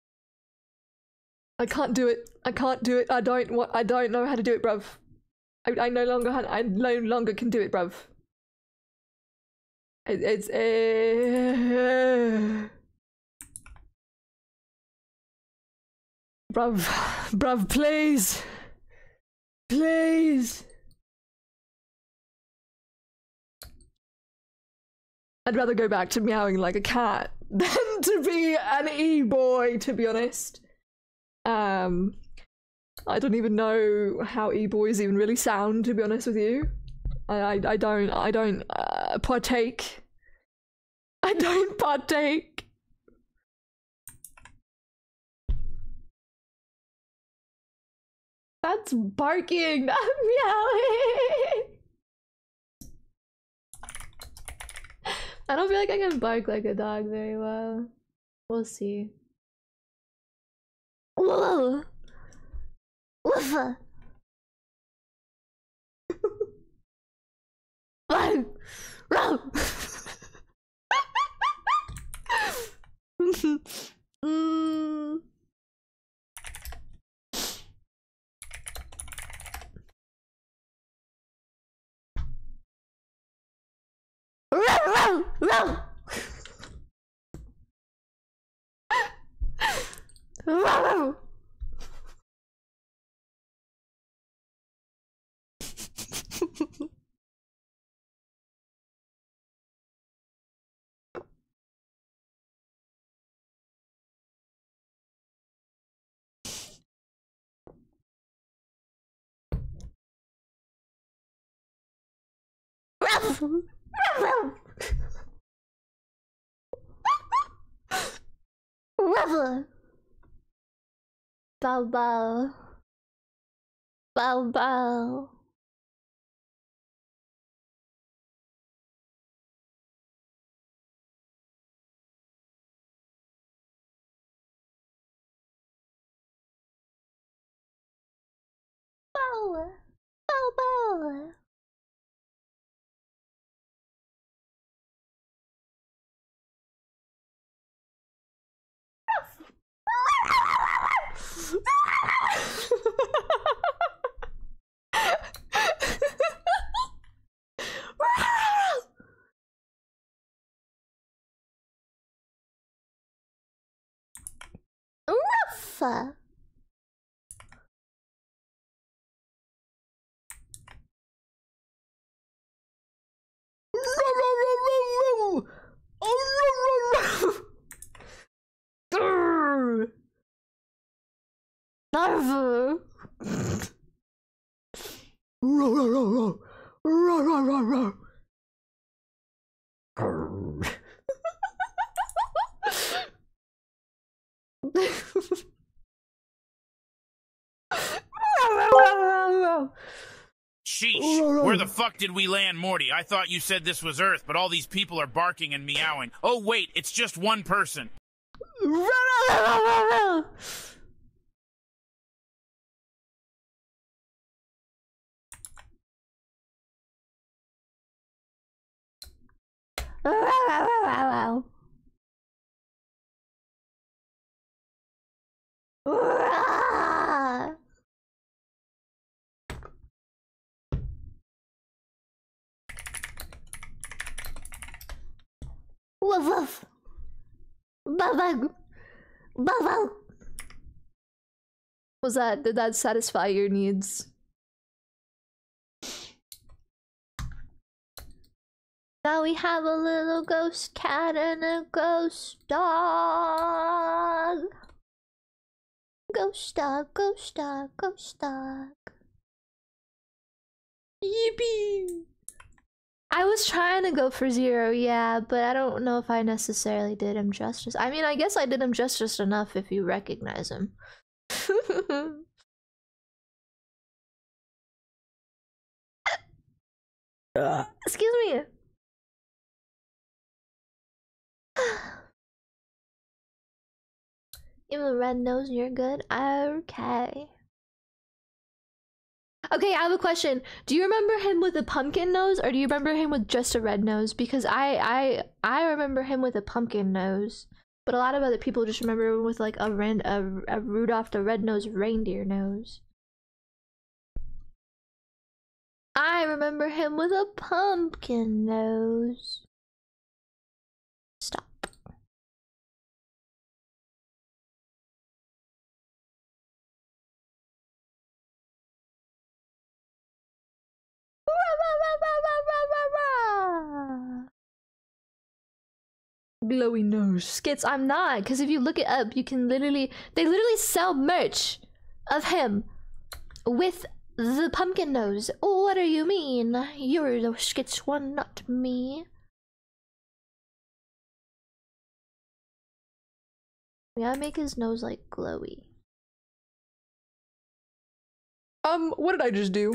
I can't do it. I can't do it. I don't know how to do it, bruv. I no longer can do it, bruv. It's bruv, please. Please. I'd rather go back to meowing like a cat than to be an e-boy, to be honest. I don't even know how e-boys even really sound, to be honest with you. I don't partake. I don't partake. That's barking, not meowing. I don't feel like I can bark like a dog very well. We'll see. Whoa! Woof! Run! Run! Run! Run! Run! River. Bow bow. Bow bow. Bow. Bow bow. Ruffa. Never. Sheesh. Where the fuck did we land, Morty? I thought you said this was Earth, but all these people are barking and meowing. Oh, wait, it's just one person. Woof woof. Bubba. Bubba. Was that, did that satisfy your needs? Now we have a little ghost cat and a ghost dog. Ghost dog, ghost dog, ghost dog. Yippee! I was trying to go for 0, yeah, but I don't know if I necessarily did him justice. I mean, I guess I did him justice enough if you recognize him. Excuse me. Even the red nose, you're good? Okay. Okay, I have a question. Do you remember him with a pumpkin nose, or do you remember him with just a red nose? Because I remember him with a pumpkin nose, but a lot of other people just remember him with like a Rudolph the Red-Nosed Reindeer nose. I remember him with a pumpkin nose. Stop. Glowy nose skits. I'm not, because if you look it up, you can literally, they literally sell merch of him with the pumpkin nose. What do you mean? You're the skits one, not me. We gotta make his nose like glowy. What did I just do?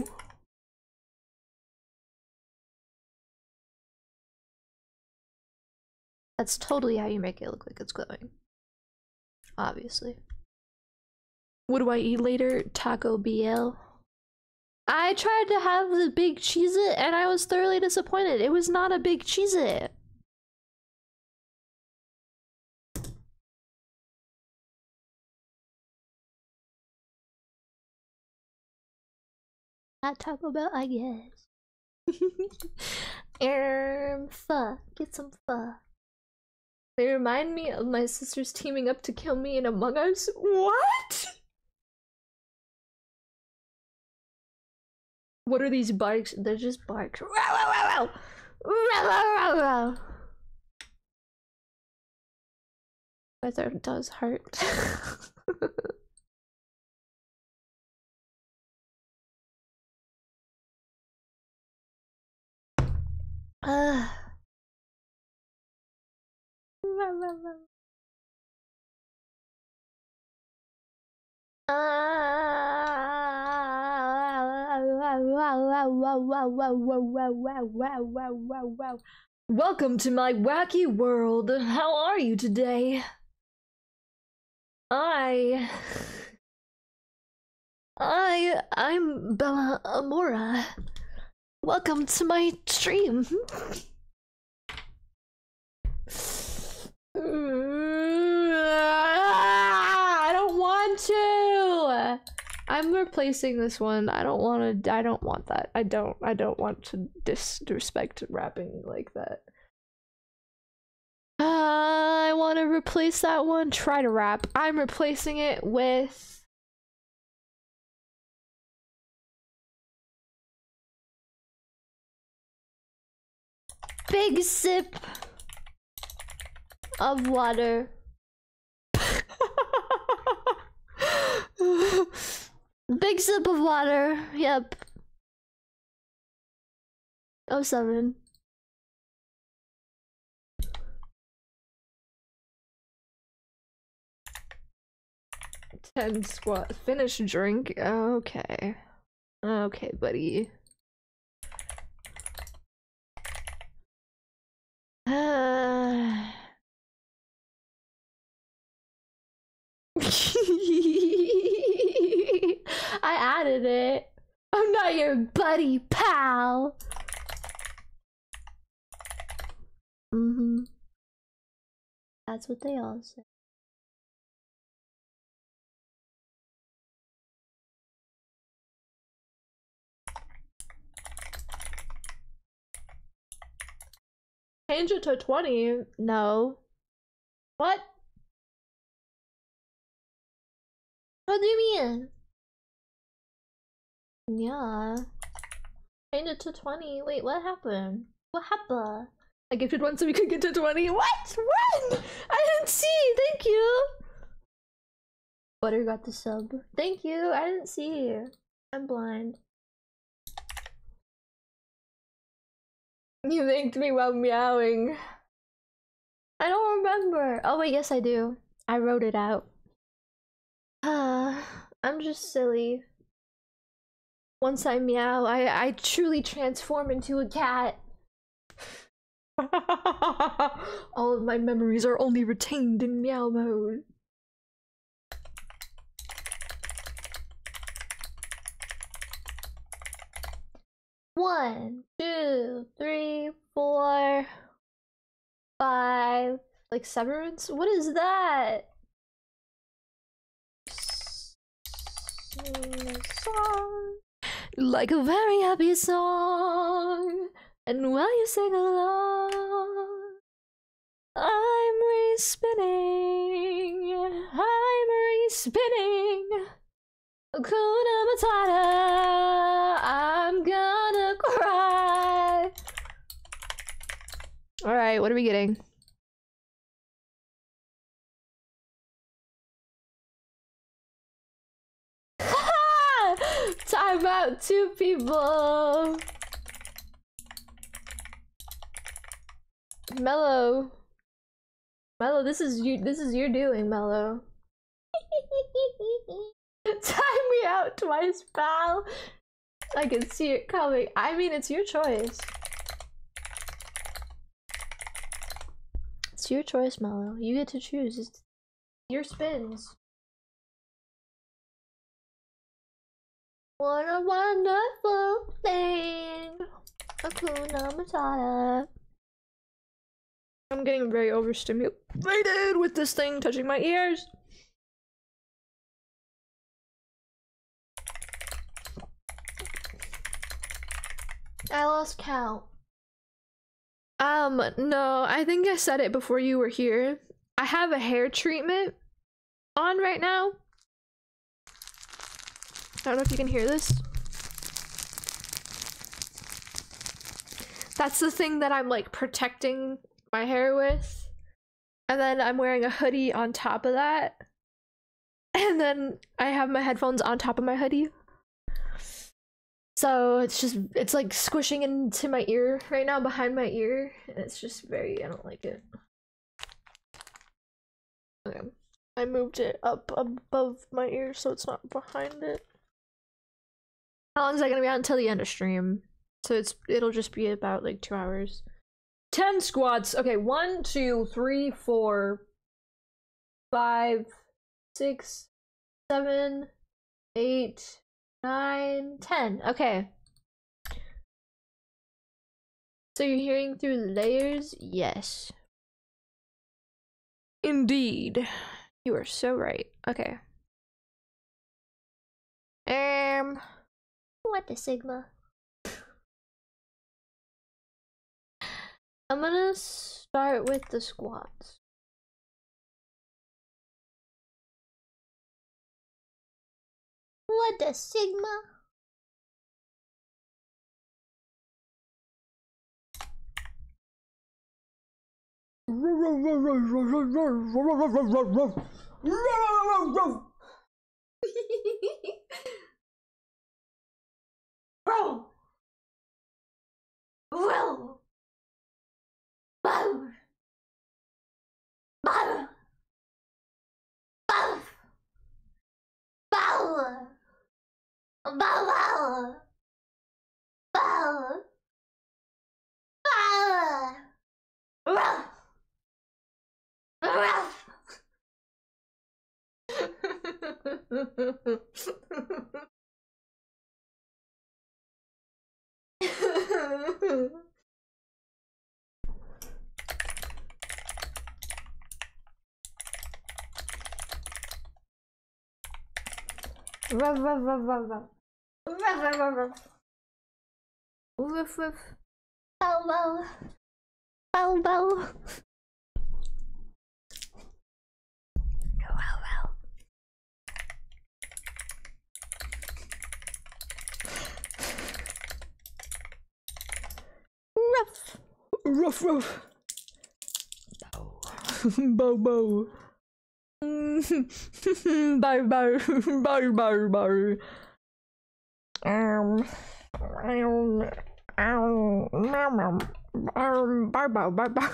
That's totally how you make it look like it's glowing. Obviously. What do I eat later? Taco BL. I tried to have the big Cheez-It and I was thoroughly disappointed. It was not a big Cheez-It. At Taco Bell, I guess. Pho. Get some pho. They remind me of my sisters teaming up to kill me in Among Us. What? What are these barks? They're just barks. My throat does hurt. Welcome to my wacky world. How are you today? I'm Bella Amora. Welcome to my stream. I don't want to. I'm replacing this one. I don't want that. I don't want to disrespect rapping like that. I want to replace that one. Try to rap. I'm replacing it with big sip of water. Big sip of water. Yep. 07. Ten squat. Finish drink. Okay. Okay, buddy. I added it. I'm not your buddy, pal. That's what they all say. Change it to 20? No. What? What do you mean? Yeah. Change it to 20. Wait, what happened? What happened? I gifted one so we could get to 20. What? When? I didn't see. Thank you. Butter got the sub. Thank you. I didn't see. I'm blind. You thanked me while meowing. I don't remember. Oh wait, yes I do. I wrote it out. I'm just silly. Once I meow, I truly transform into a cat. All of my memories are only retained in meow mode. One, 2, 3, 4, 5. Like severance? What is that? Sing a song. Like a very happy song. And while you sing along, I'm re-spinning. I'm re-spinning. Hakuna Matata. I'm gonna cry. Alright, what are we getting? Time out, 2 people. Mellow. Mellow, this is your doing, Mellow. Time me out twice, pal. I can see it coming. I mean, it's your choice. It's your choice, Mellow. You get to choose. It's your spins. What a wonderful thing. Hakuna Matata. I'm getting very overstimulated with this thing touching my ears. I lost count. No, I think I said it before you were here. I have a hair treatment on right now. I don't know if you can hear this. That's the thing that I'm like protecting my hair with. And then I'm wearing a hoodie on top of that. And then I have my headphones on top of my hoodie. So it's like squishing into my ear right now, behind my ear. And it's just I don't like it. Okay. I moved it up above my ear so it's not behind it. How long is that gonna be out until the end of stream? So it'll just be about like 2 hours. 10 squats. Okay, 1, 2, 3, 4, 5, 6, 7, 8, 9, 10. Okay. So you're hearing through the layers? Yes. Indeed. You are so right. Okay. What the Sigma? I'm gonna start with the squats. What the Sigma? Bro. Bro. Bro. Bro. Bro. Bro. Bro. Bro. Ruff. Ruff. Ruff, ruff, ruff, ruff, ruff. Ruff, ruff, ruff, ruff. Ruff, ruff. Bow, bow. Bow, bow. Wow, wow. Ruff. Ruff, ruff. Bow. Bow, bow. Bow, bow. Bow, bow, bow. Bow, bow, bow, bow.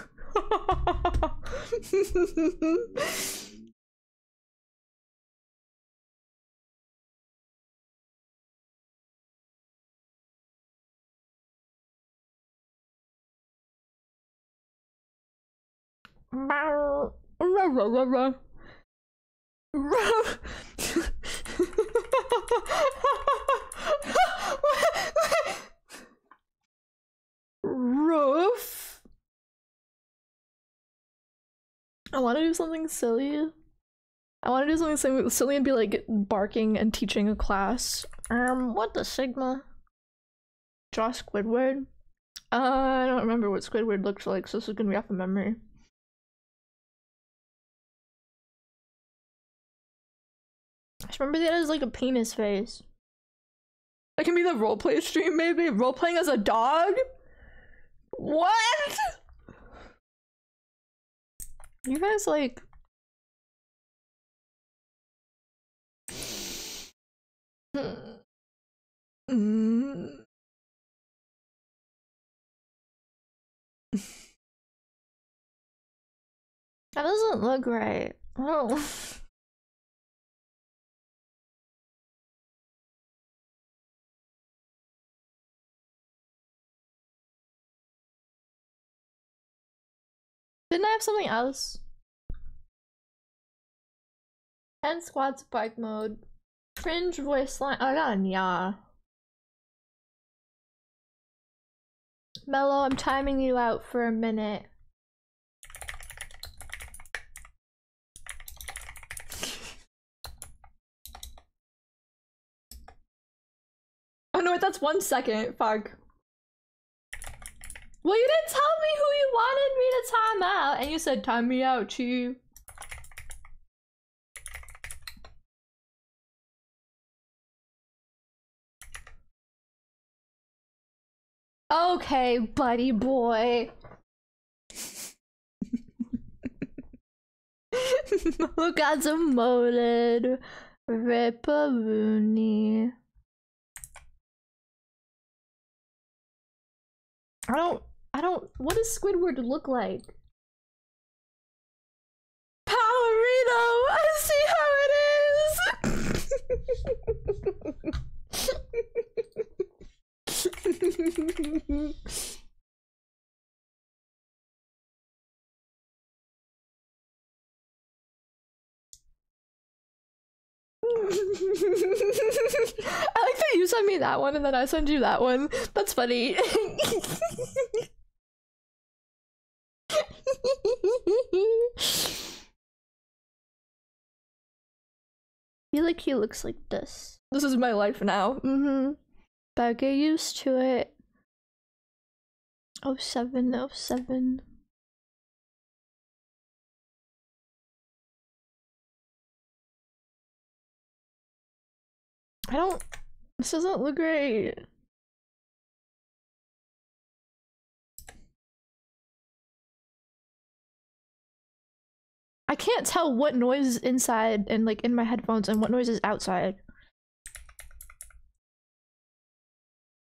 Bow. Ruh, ruh, ruh, ruh. Ruh. Roof. I want to do something silly. I want to do something silly and be like barking and teaching a class. What the Sigma? Draw Squidward? I don't remember what Squidward looks like, so this is gonna be off of memory. I just remember that as like a penis face. That can be the roleplay stream, maybe? Roleplaying as a dog? What? You guys like... That doesn't look right. Oh. Didn't I have something else? 10 squats bike mode. Cringe voice line. Oh, not yeah. Mello, I'm timing you out for a minute. Oh no, wait, that's 1 second. Fuck. Well, you didn't tell me who you wanted me to time out, and you said time me out, Chi. Okay, buddy boy. Who got demoted? Ripperoonie. What does Squidward look like? Powerino! I see how it is! I like that you sent me that one and then I send you that one. That's funny. I feel like he looks like this. This is my life now. But get used to it. 07, 07. This doesn't look great. I can't tell what noise is inside and like in my headphones and what noise is outside.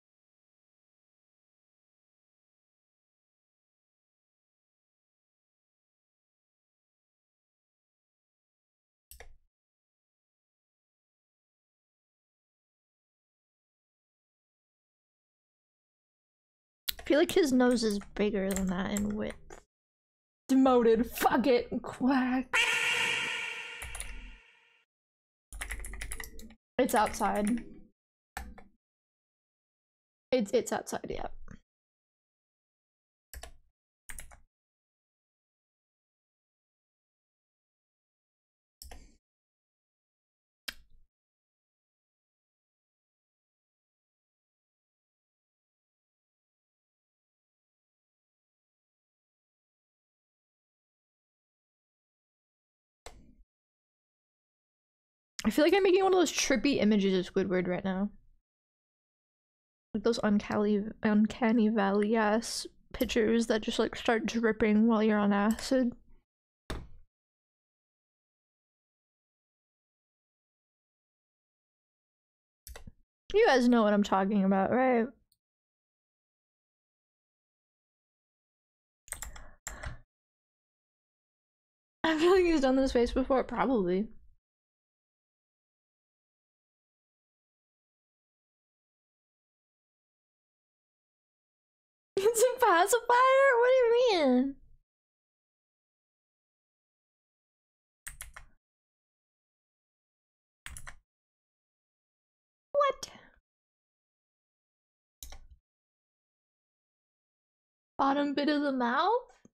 feel like his nose is bigger than that in width. Demoted. Fuck it. Quack. It's outside. It's outside, yeah. I feel like I'm making one of those trippy images of Squidward right now. Like those uncanny valley ass pictures that just like start dripping while you're on acid. You guys know what I'm talking about, right? I feel like he's done this face before, probably. It's a pacifier? What do you mean? What? Bottom bit of the mouth?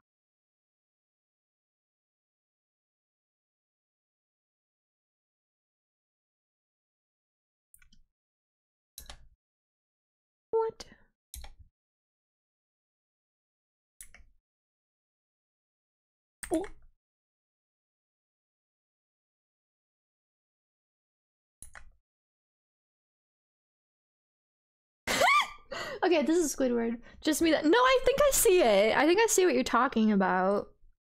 What? Oh. Okay, this is Squidward. Just me that- No, I think I see it. I think I see what you're talking about.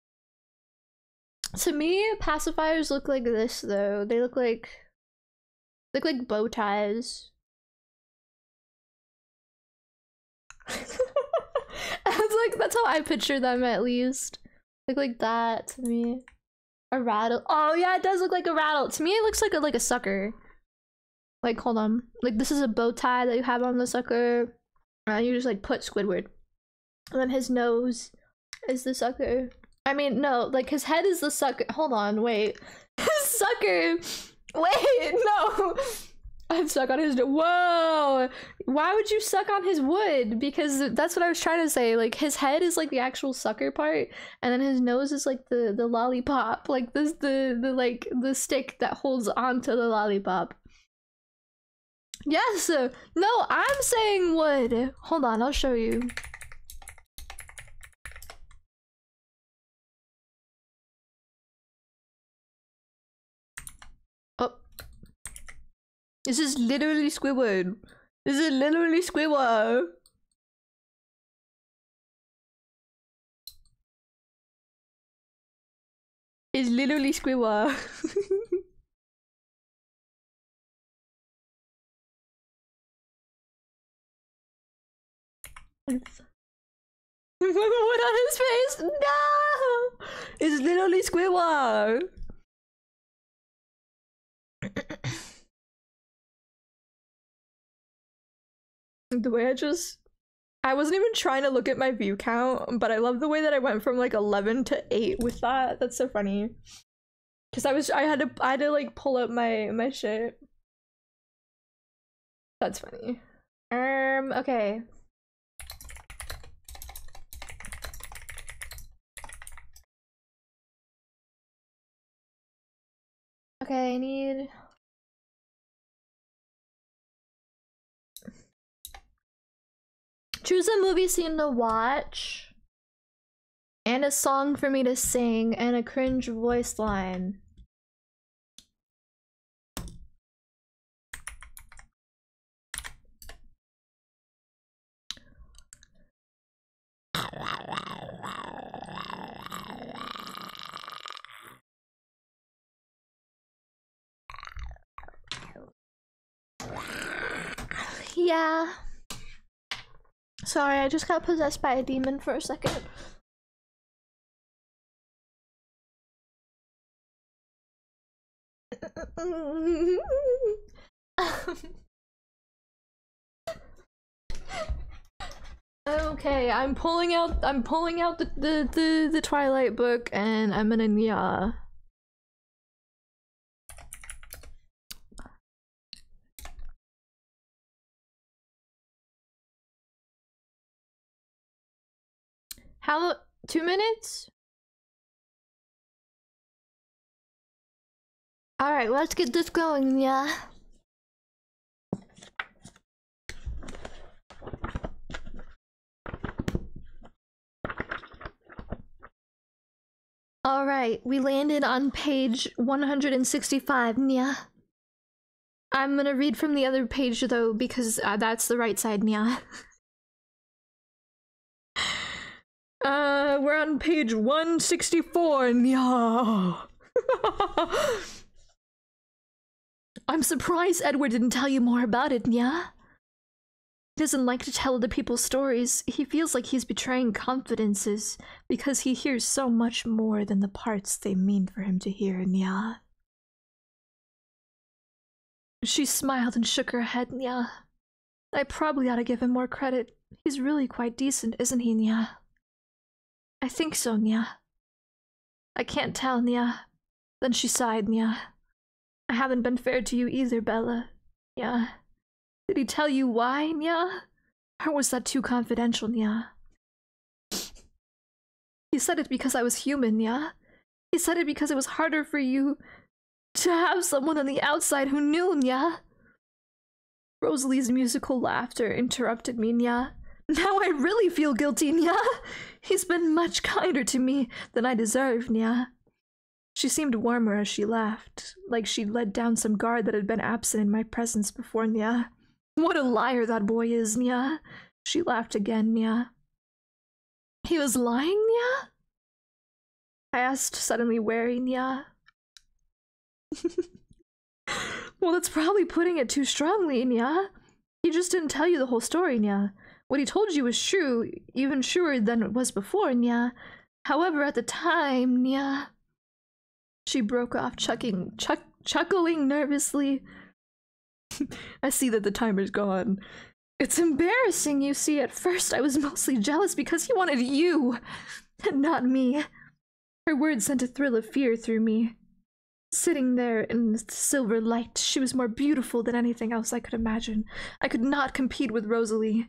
To me, pacifiers look like this though. They look like bow ties. That's how I picture them at least. Look like that to me. A rattle. Oh yeah, it does look like a rattle. To me, it looks like a sucker. Like, hold on. Like, this is a bow tie that you have on the sucker. And you just like put Squidward. And then his nose is the sucker. I mean, no, like his head is the sucker. Hold on, wait. His sucker. Wait, no. I'm stuck on his. Whoa! Why would you suck on his wood? Because that's what I was trying to say. Like his head is like the actual sucker part, and then his nose is like the lollipop. Like this the stick that holds onto the lollipop. Yes. No, I'm saying wood. Hold on, I'll show you. Oh. This is literally Squidward. This is literally Squidward. It's literally Squidward. What on his face? No! It's literally Squidward. The way I wasn't even trying to look at my view count, but I love the way that I went from like 11 to 8 with that. That's so funny. Cause I had to like pull up my shit. That's funny. Okay. Okay, I need choose a movie scene to watch, and a song for me to sing, and a cringe voice line. Yeah. Sorry, I just got possessed by a demon for a second. Okay, I'm pulling out the Twilight book and I'm gonna Nya. How 2 minutes? Alright, let's get this going, yeah. Alright, we landed on page 165, Nya. I'm gonna read from the other page though, because that's the right side, Nya. We're on page 164, Nya. I'm surprised Edward didn't tell you more about it, Nya. He doesn't like to tell other people's stories. He feels like he's betraying confidences because he hears so much more than the parts they mean for him to hear, Nya. She smiled and shook her head, Nya. I probably ought to give him more credit. He's really quite decent, isn't he, Nya? I think so, Nya. I can't tell, Nya. Then she sighed, Nya. I haven't been fair to you either, Bella. Nya. Did he tell you why, Nya? Or was that too confidential, Nya? He said it because I was human, Nya. He said it because it was harder for you to have someone on the outside who knew, Nya. Rosalie's musical laughter interrupted me, Nya. Now I really feel guilty, Nya. He's been much kinder to me than I deserve, Nya. She seemed warmer as she laughed, like she'd let down some guard that had been absent in my presence before, Nya. What a liar that boy is, Nya. She laughed again, Nya. He was lying, Nya? I asked, suddenly wary, Nya. Well, that's probably putting it too strongly, Nya. He just didn't tell you the whole story, Nya. What he told you was true, even truer than it was before, Nya. However, at the time, Nya... She broke off, chuckling nervously. I see that the timer's gone. It's embarrassing, you see. At first, I was mostly jealous because he wanted you, and not me. Her words sent a thrill of fear through me. Sitting there in the silver light, she was more beautiful than anything else I could imagine. I could not compete with Rosalie.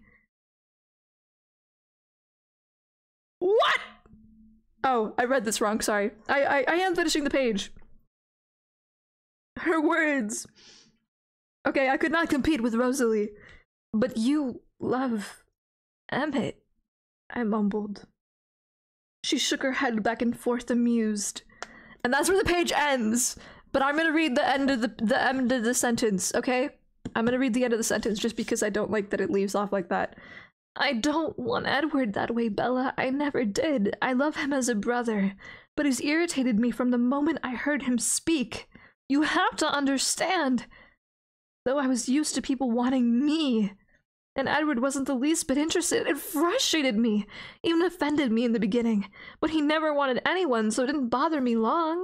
What? Oh, I read this wrong, sorry. I am finishing the page. Her words. Okay, I could not compete with Rosalie. But you love Emmett, I mumbled. She shook her head back and forth, amused. And that's where the page ends. But I'm gonna read the end of the sentence, okay? I'm gonna read the end of the sentence just because I don't like that it leaves off like that. I don't want Edward that way, Bella. I never did. I love him as a brother. But he's irritated me from the moment I heard him speak. You have to understand. Though I was used to people wanting me, and Edward wasn't the least bit interested, it frustrated me, even offended me in the beginning. But he never wanted anyone, so it didn't bother me long.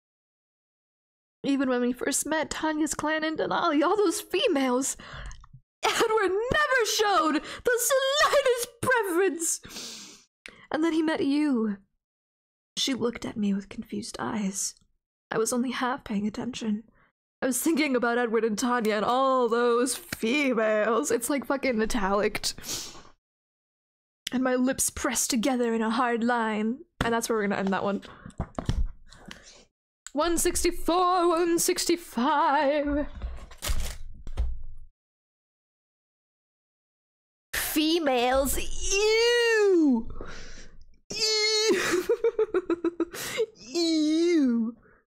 Even when we first met, Tanya's clan and Denali, all those females, Edward never showed the slightest preference. And then he met you. She looked at me with confused eyes. I was only half paying attention. I was thinking about Edward and Tanya and all those females. It's like fucking italic. And my lips pressed together in a hard line. And that's where we're gonna end that one. 164, 165. Females. Ew! Ew! Ew!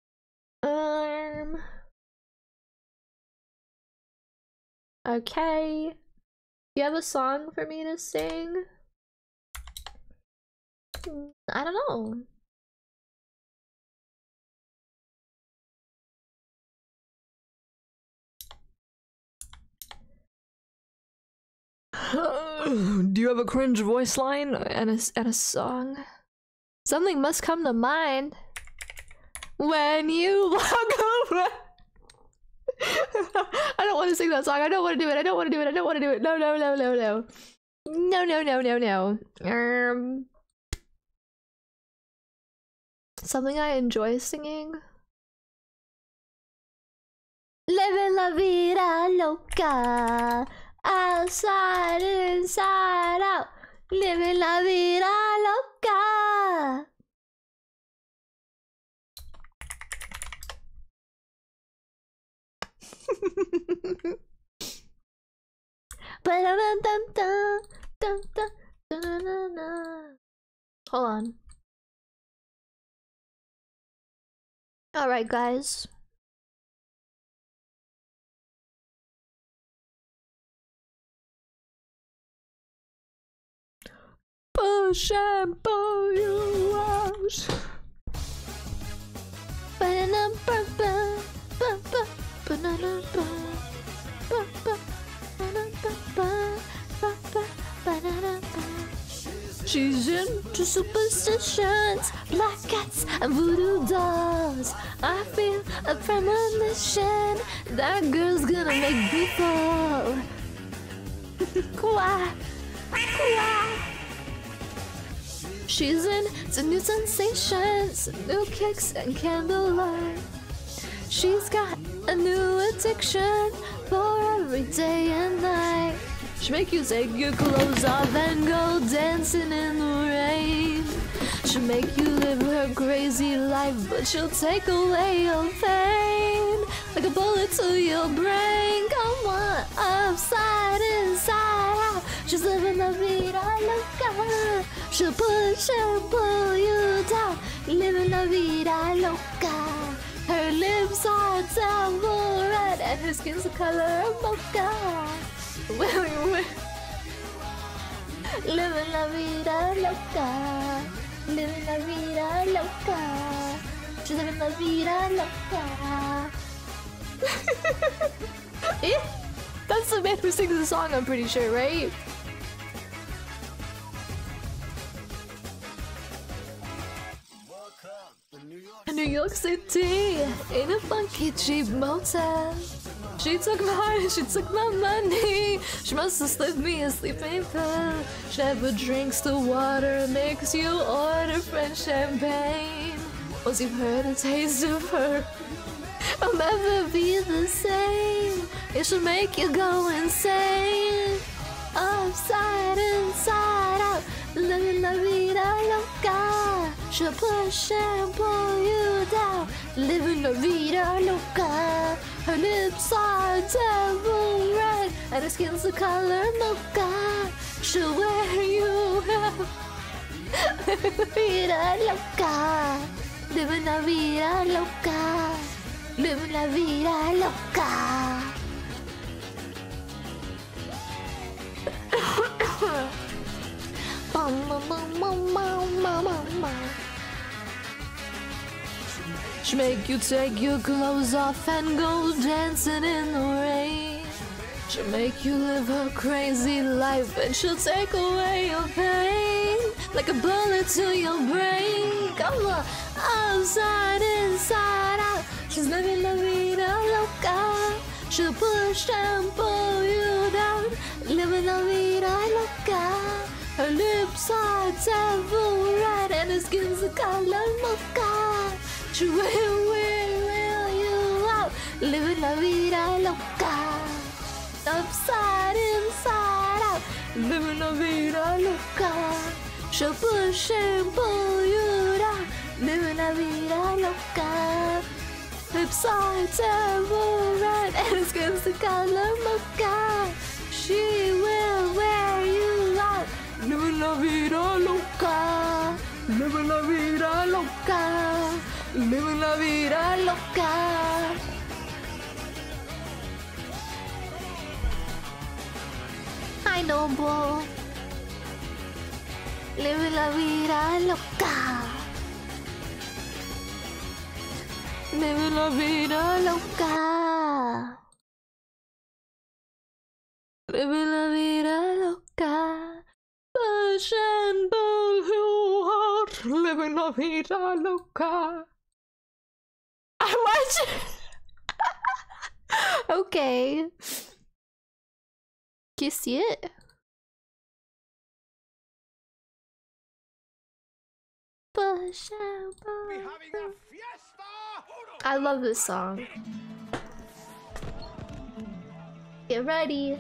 Okay. Do you have a song for me to sing? I don't know. Do you have a cringe voice line and a song? Something must come to mind when you walk away. I don't want to sing that song. I don't want to do it. I don't want to do it. I don't want to do it. No, no, no, no, no. No, no, no, no, no. Something I enjoy singing. Living la vida loca, outside and inside out. Living la vida loca. Hold on. Alright, guys. Push and pull you out. She's into superstitions, black cats and voodoo dolls. I feel a premonition that girl's gonna make me fall. Quack, quack. She's into new sensations, new kicks and candlelight. She's got a new addiction for every day and night. She'll make you take your clothes off and go dancing in the rain. She'll make you live her crazy life, but she'll take away your pain like a bullet to your brain. Come on, upside, inside out. She's living la vida loca. She'll push and pull you down, living la vida loca. Her lips are devil red and her skin's the color of mocha. Living la vida loca. Living la vida loca. She's living la vida loca. Eh? That's the man who sings the song, I'm pretty sure, right? New York City, in a funky cheap motel. She took my heart and she took my money. She must have slipped me a sleeping pill. She never drinks the water, makes you order French champagne. Once you've heard a taste of her, I'll never be the same. It should make you go insane. Upside, inside out, living la vida loca. She'll push and pull you down, living la vida loca. Her lips are devil red and her skin's the color mocha. She'll wear you out. Living la vida loca. Living la vida loca. Living la vida loca. She'll make you take your clothes off and go dancing in the rain. She'll make you live her crazy life and she'll take away your pain like a bullet to your brain. Come on, outside, inside out. She's living la vida loca. She'll push and pull you down, living la vida loca. Her lips are devil red and her skin's the color mocha. She will you out, living la vida loca. Upside, inside out, living la vida loca. She'll push and pull you down, living la vida loca. Lips are devil red and her skin's the color mocha. She will wear you out, living la vida loca. Living la vida loca. Living la vida loca. I know, bro. Living la vida loca. Living la vida loca. Living la vida loca. Push and pull you out. Living la vida loca. I watch. Okay. You see it? push and pull. I love this song. Get ready.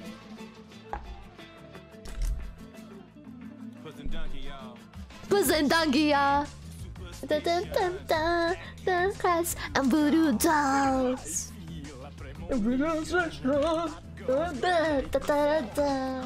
Puss and donkey, y'all. Dun dun dun dun dun class and voodoo dolls. Da, da, da, da.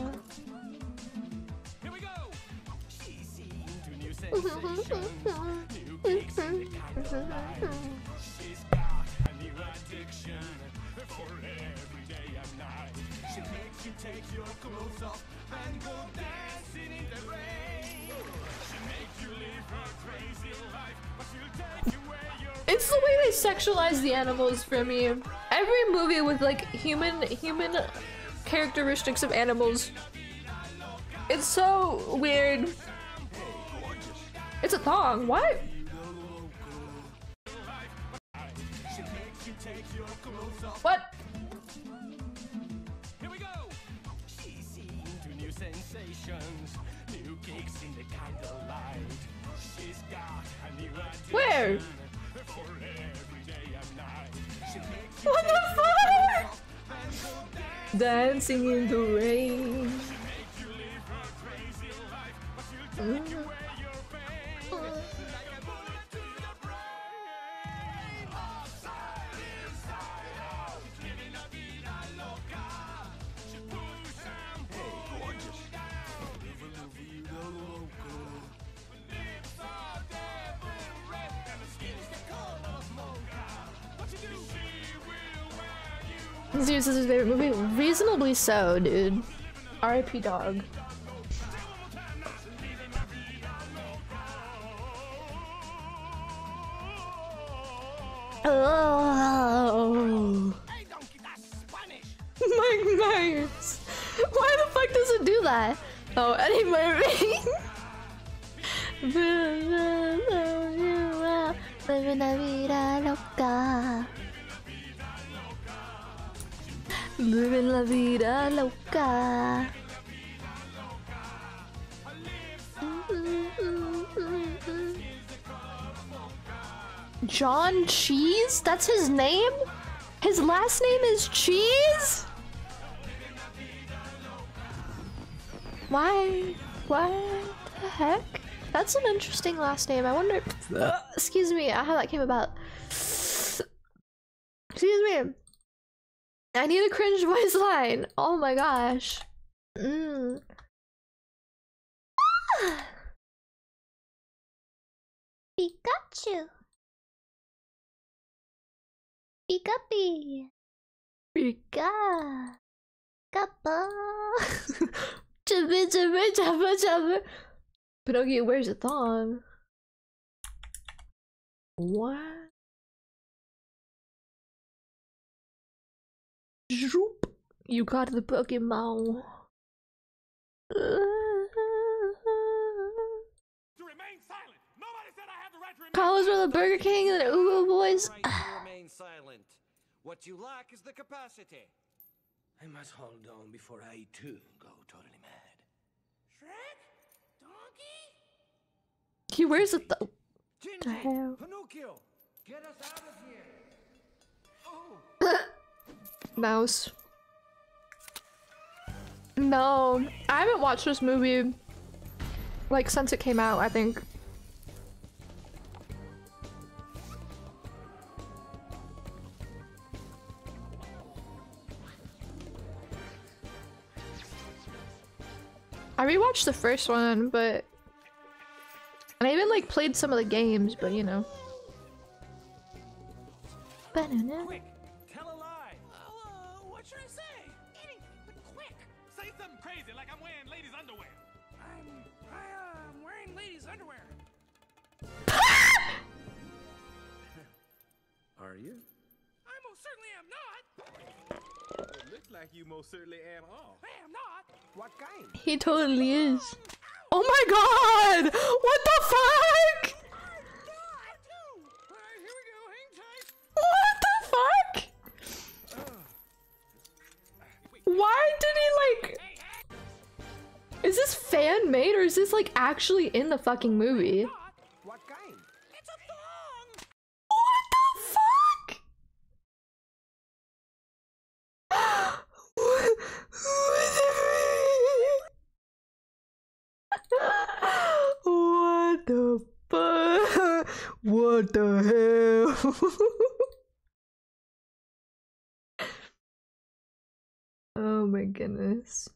It's the way they sexualize the animals for me. Every movie with like human characteristics of animals. It's so weird. It's a thong. What? What? Here we go. She's into new sensations, new kicks in the candlelight. She's got a new idea. Where? For every day and night. What the fuck? Dancing in the rain. This is his favorite movie? Reasonably so, dude. R.I.P. dog. Oh. Mike Myers. Why the fuck does it do that? Oh, Eddie Murphy. Living la vida loca. Living la vida loca. John Cheese? That's his name? His last name is Cheese? Why? What the heck? That's an interesting last name. I wonder. Excuse me, how that came about. Excuse me. I need a cringe voice line. Oh my gosh. Pikachu. Pikapi. Pika. Kappa. Jabba jabba jabba jabba. Pinocchio wears a thong. What? Zoop. You got the Pokemon. To remain silent. Nobody said I have the right to remain College with the Burger King and the Ugo Boys. Right to remain silent. What you lack is the capacity. I must hold on before I too go totally mad. Shrek? Donkey? He wears a the Gingy, hell? Pinocchio, get us out of here. Oh. Mouse. No, I haven't watched this movie like since it came out, I think. I rewatched the first one, but and I even like played some of the games, but you know. Banana. Quick, tell a lie. What should I say? Anything, but quick. Say something crazy like I'm wearing ladies' underwear. I'm wearing ladies' underwear. Are you? I most certainly am not. It looks like you most certainly am all. I am not. What kind? He totally is. Oh my god! What the fuck? Here we go. Hang tight. What the fuck? Why did he like... Is this fan made or is this like actually in the fucking movie? What kind? What the hell? Oh my goodness.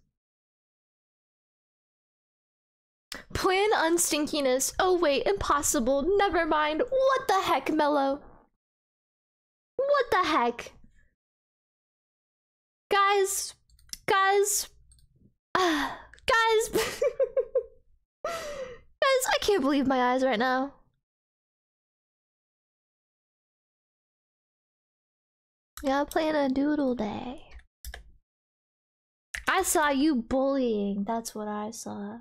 Plan unstinkiness. Oh wait, impossible. Never mind. What the heck, Mello? What the heck? Guys, guys, guys, guys, I can't believe my eyes right now. Yeah, playing a doodle day. I saw you bullying. That's what I saw.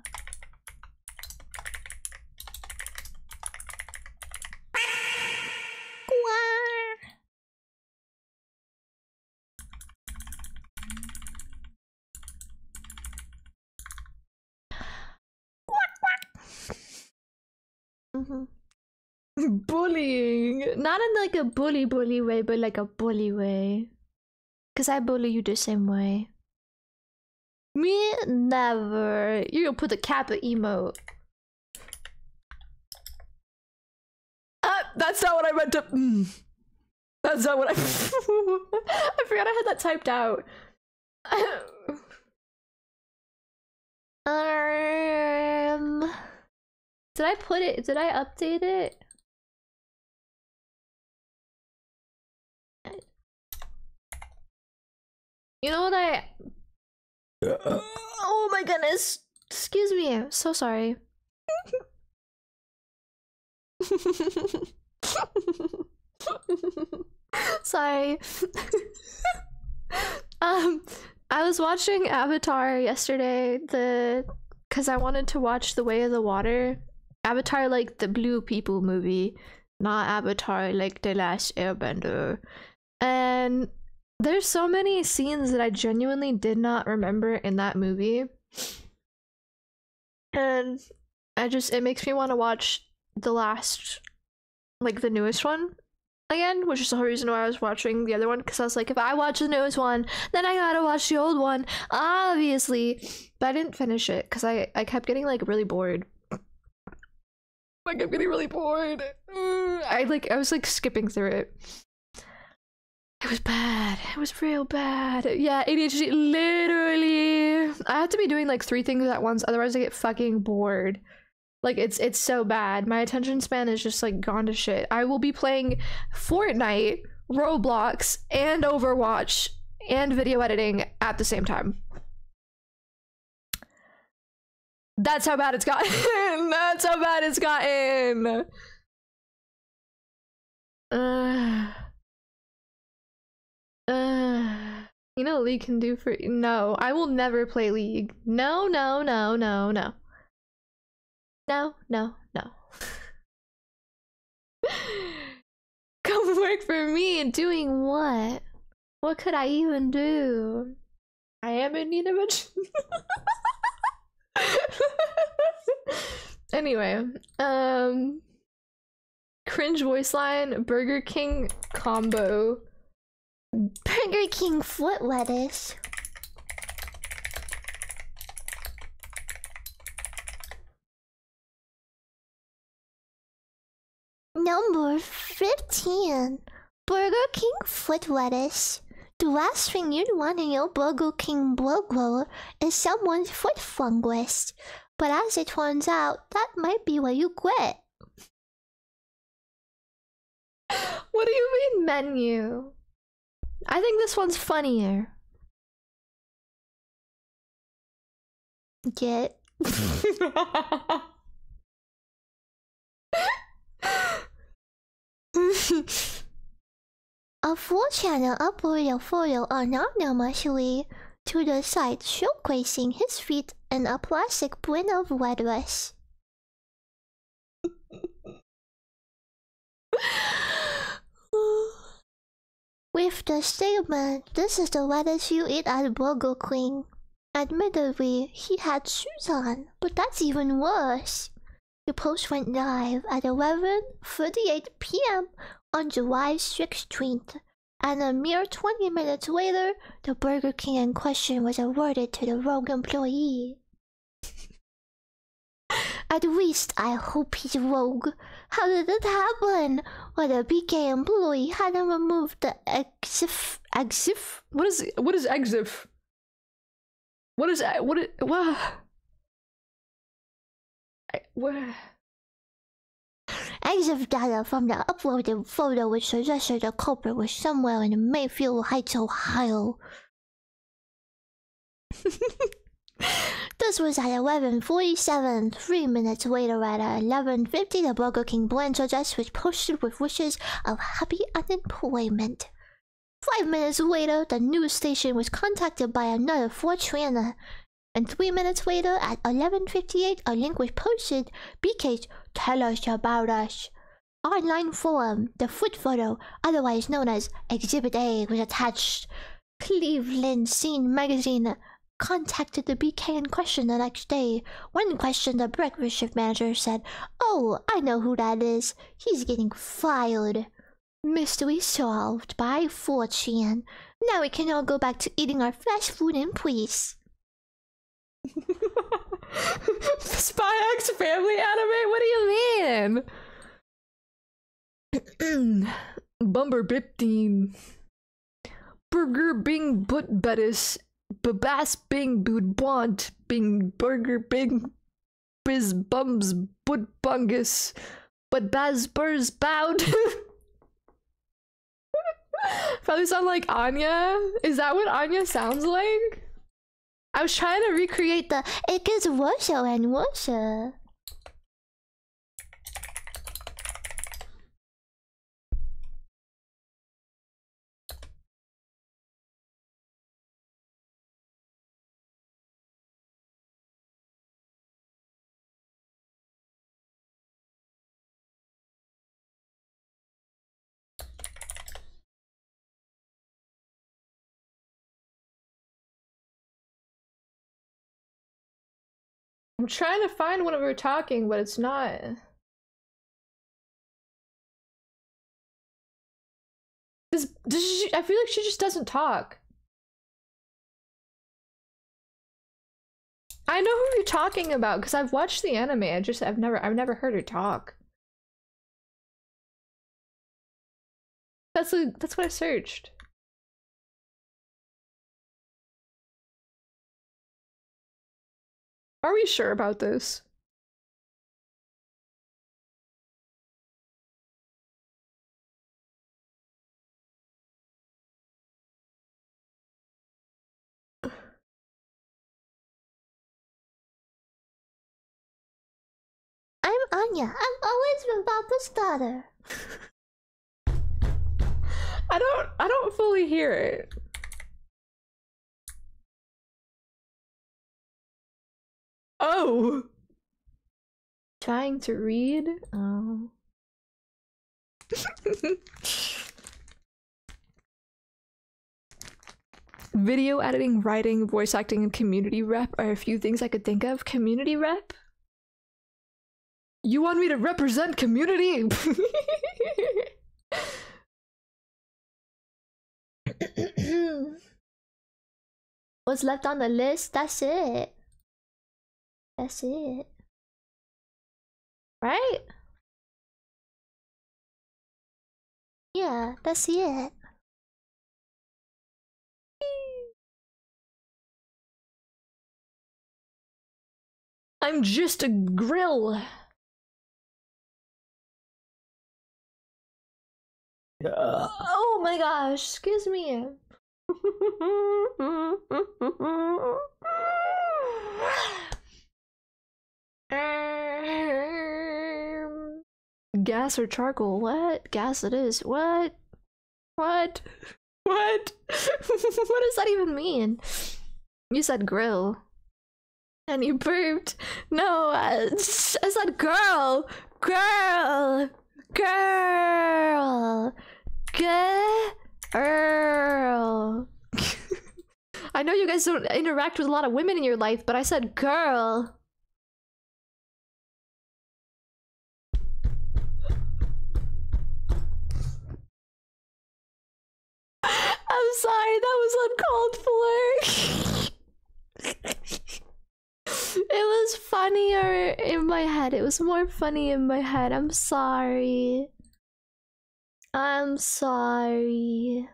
Bullying, not in like a bully way, but like a bully way. Cause I bully you the same way. Me never. You're gonna put the Kappa emote. That's not what I meant to. That's not what I. I forgot I had that typed out. Did I put it? Did I update it? You know what I. Oh my goodness. Excuse me. I'm so sorry. Sorry. I was watching Avatar yesterday, cause I wanted to watch The Way of the Water. Avatar, like the Blue People movie, not Avatar like The Last Airbender. And there's so many scenes that I genuinely did not remember in that movie. And it makes me want to watch the last, like the newest one again, which is the whole reason why I was watching the other one, because I was like, if I watch the newest one, then I gotta watch the old one, obviously. But I didn't finish it because I kept getting like really bored. I kept getting really bored. I was like skipping through it. It was bad. It was real bad. Yeah, ADHD, literally. I have to be doing like 3 things at once, otherwise I get fucking bored. Like, it's so bad. My attention span is just like gone to shit. I will be playing Fortnite, Roblox, and Overwatch, and video editing at the same time. That's how bad it's gotten. That's how bad it's gotten. You know what League can do for you? No, I will never play League. No, no, no, no, no. No, no, no. Come work for me. Doing what? What could I even do? I am in need of a... Anyway, cringe voice line, Burger King combo. Burger King foot lettuce. Number 15. Burger King foot lettuce. The last thing you'd want in your Burger King burger is someone's foot fungus. But as it turns out, that might be what you get. What do you mean, menu? I think this one's funnier. Get. A full channel uploaded a photo anonymously to the site showcasing his feet in a plastic bin of lettuce. With the statement, "This is the lettuce you eat at Burger King." Admittedly, he had shoes on, but that's even worse. The post went live at 11:38 p.m. on July 16th, and a mere 20 minutes later, the Burger King in question was awarded to the rogue employee. At least I hope he's rogue. How did it happen? Well, the BK employee hadn't removed the exif. What is exif? What? Exif data from the uploaded photo which suggested the culprit was somewhere in Mayfield Heights, Ohio. This was at 11:47. 3 minutes later at 11:50, the Burger King brand address was posted with wishes of happy unemployment. 5 minutes later, the news station was contacted by another 4chaner. And 3 minutes later, at 11:58, a link was posted. BK's Tell Us About Us online forum. The foot photo, otherwise known as Exhibit A, was attached. Cleveland Scene magazine contacted the BK in question the next day. When questioned, the breakfast shift manager said, "Oh, I know who that is. He's getting fired." Mystery solved by 4chan. Now we can all go back to eating our fast food in peace. Spy X Family anime? What do you mean? Bumber Bipteen. Burger Bing But Bettis. Babas Bing Boot Bwant. Bing Burger Bing Biz Bums But Bungus. But Baz Burrs Bound. Probably sound like Anya. Is that what Anya sounds like? I was trying to recreate the "It gets worse and worse." I'm trying to find when we were talking, but it's not. I feel like she just doesn't talk. I know who you're talking about because I've watched the anime. I've never heard her talk. That's what I searched. Are we sure about this? I'm Anya. I've always been Papa's daughter. I don't fully hear it. Oh! Trying to read? Oh. Video editing, writing, voice acting, and community rep are a few things I could think of. Community rep? You want me to represent community? What's left on the list? That's it. That's it. Right? Yeah, that's it. I'm just a grill. Oh my gosh, excuse me. Gas or charcoal? What? Gas it is. What? What? What? What does that even mean? You said grill. And you burped. No, I said girl. Girl. Girl. Girl. I know you guys don't interact with a lot of women in your life, but I said girl. I'm sorry, that was uncalled for. was funnier in my head. It was more funny in my head. I'm sorry. I'm sorry.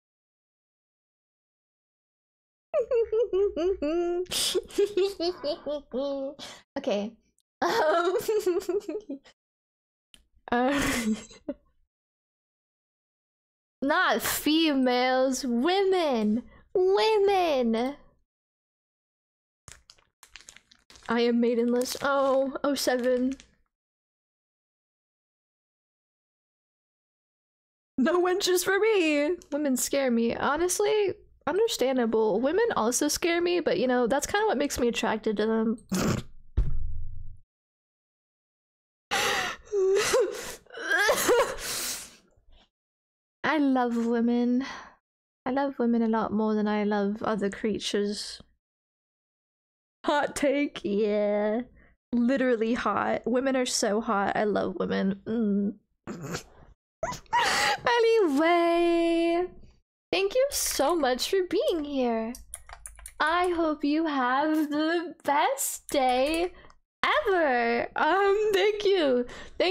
Okay. Not females, women. Women. I am maidenless. Oh, 07. No wenches for me. Women scare me. Honestly, understandable. Women also scare me, but you know, that's kind of what makes me attracted to them. I love women. I love women a lot more than I love other creatures. Hot take, yeah. Literally hot. Women are so hot. I love women. Anyway, thank you so much for being here. I hope you have the best day ever. Thank you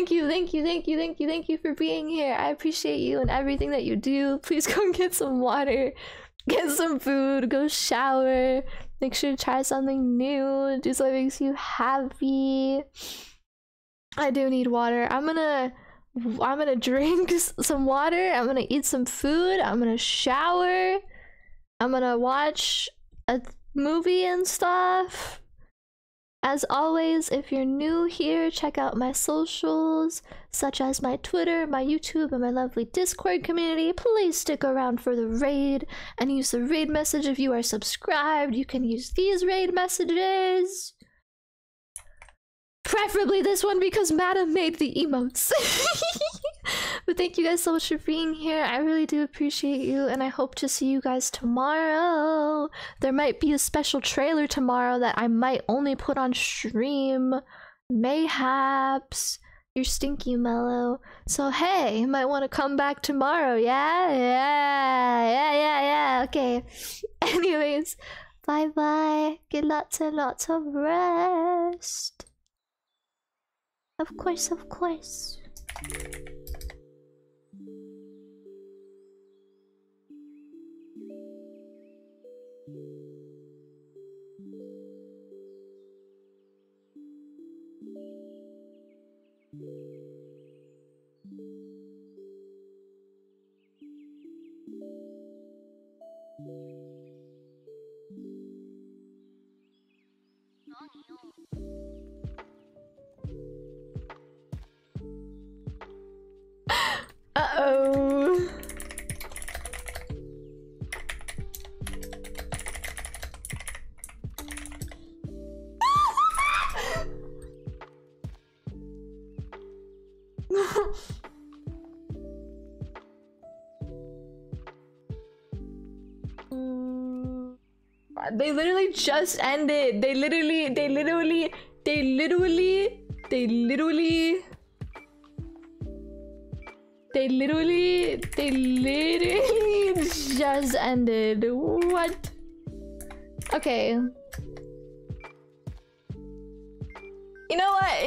for being here. I appreciate you and everything that you do. Please go and get some water, get some food, go shower, make sure to try something new, do something that makes you happy. I do need water. I'm gonna drink some water, I'm gonna eat some food, I'm gonna shower, I'm gonna watch a movie and stuff. As always, if you're new here, check out my socials, such as my Twitter, my YouTube, and my lovely Discord community. Please stick around for the raid and use the raid message if you are subscribed. You can use these raid messages. Preferably this one because Madam made the emotes. But thank you guys so much for being here. I really do appreciate you, and I hope to see you guys tomorrow. There might be a special trailer tomorrow that I might only put on stream. Mayhaps. You're stinky, Mellow. So hey, you might want to come back tomorrow, yeah? Okay. Anyways, bye-bye. Get lots and lots of rest. Of course, of course. Uh-oh. They literally just ended. They literally just ended. What? Okay. You know what?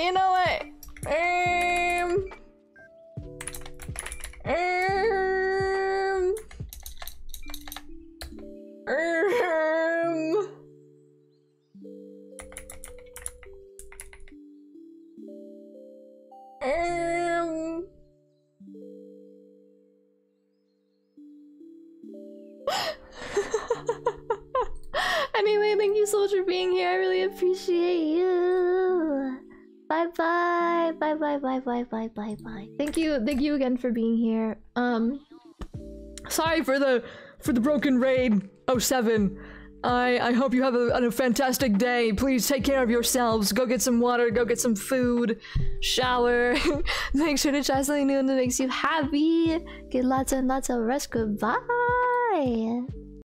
Anyway, thank you so much for being here. I really appreciate you. Bye bye. Thank you again for being here. Sorry for the broken raid 07. I hope you have a fantastic day. Please take care of yourselves. Go get some water, go get some food, shower. Make sure to try something new that makes you happy. Get lots and lots of rest. Goodbye.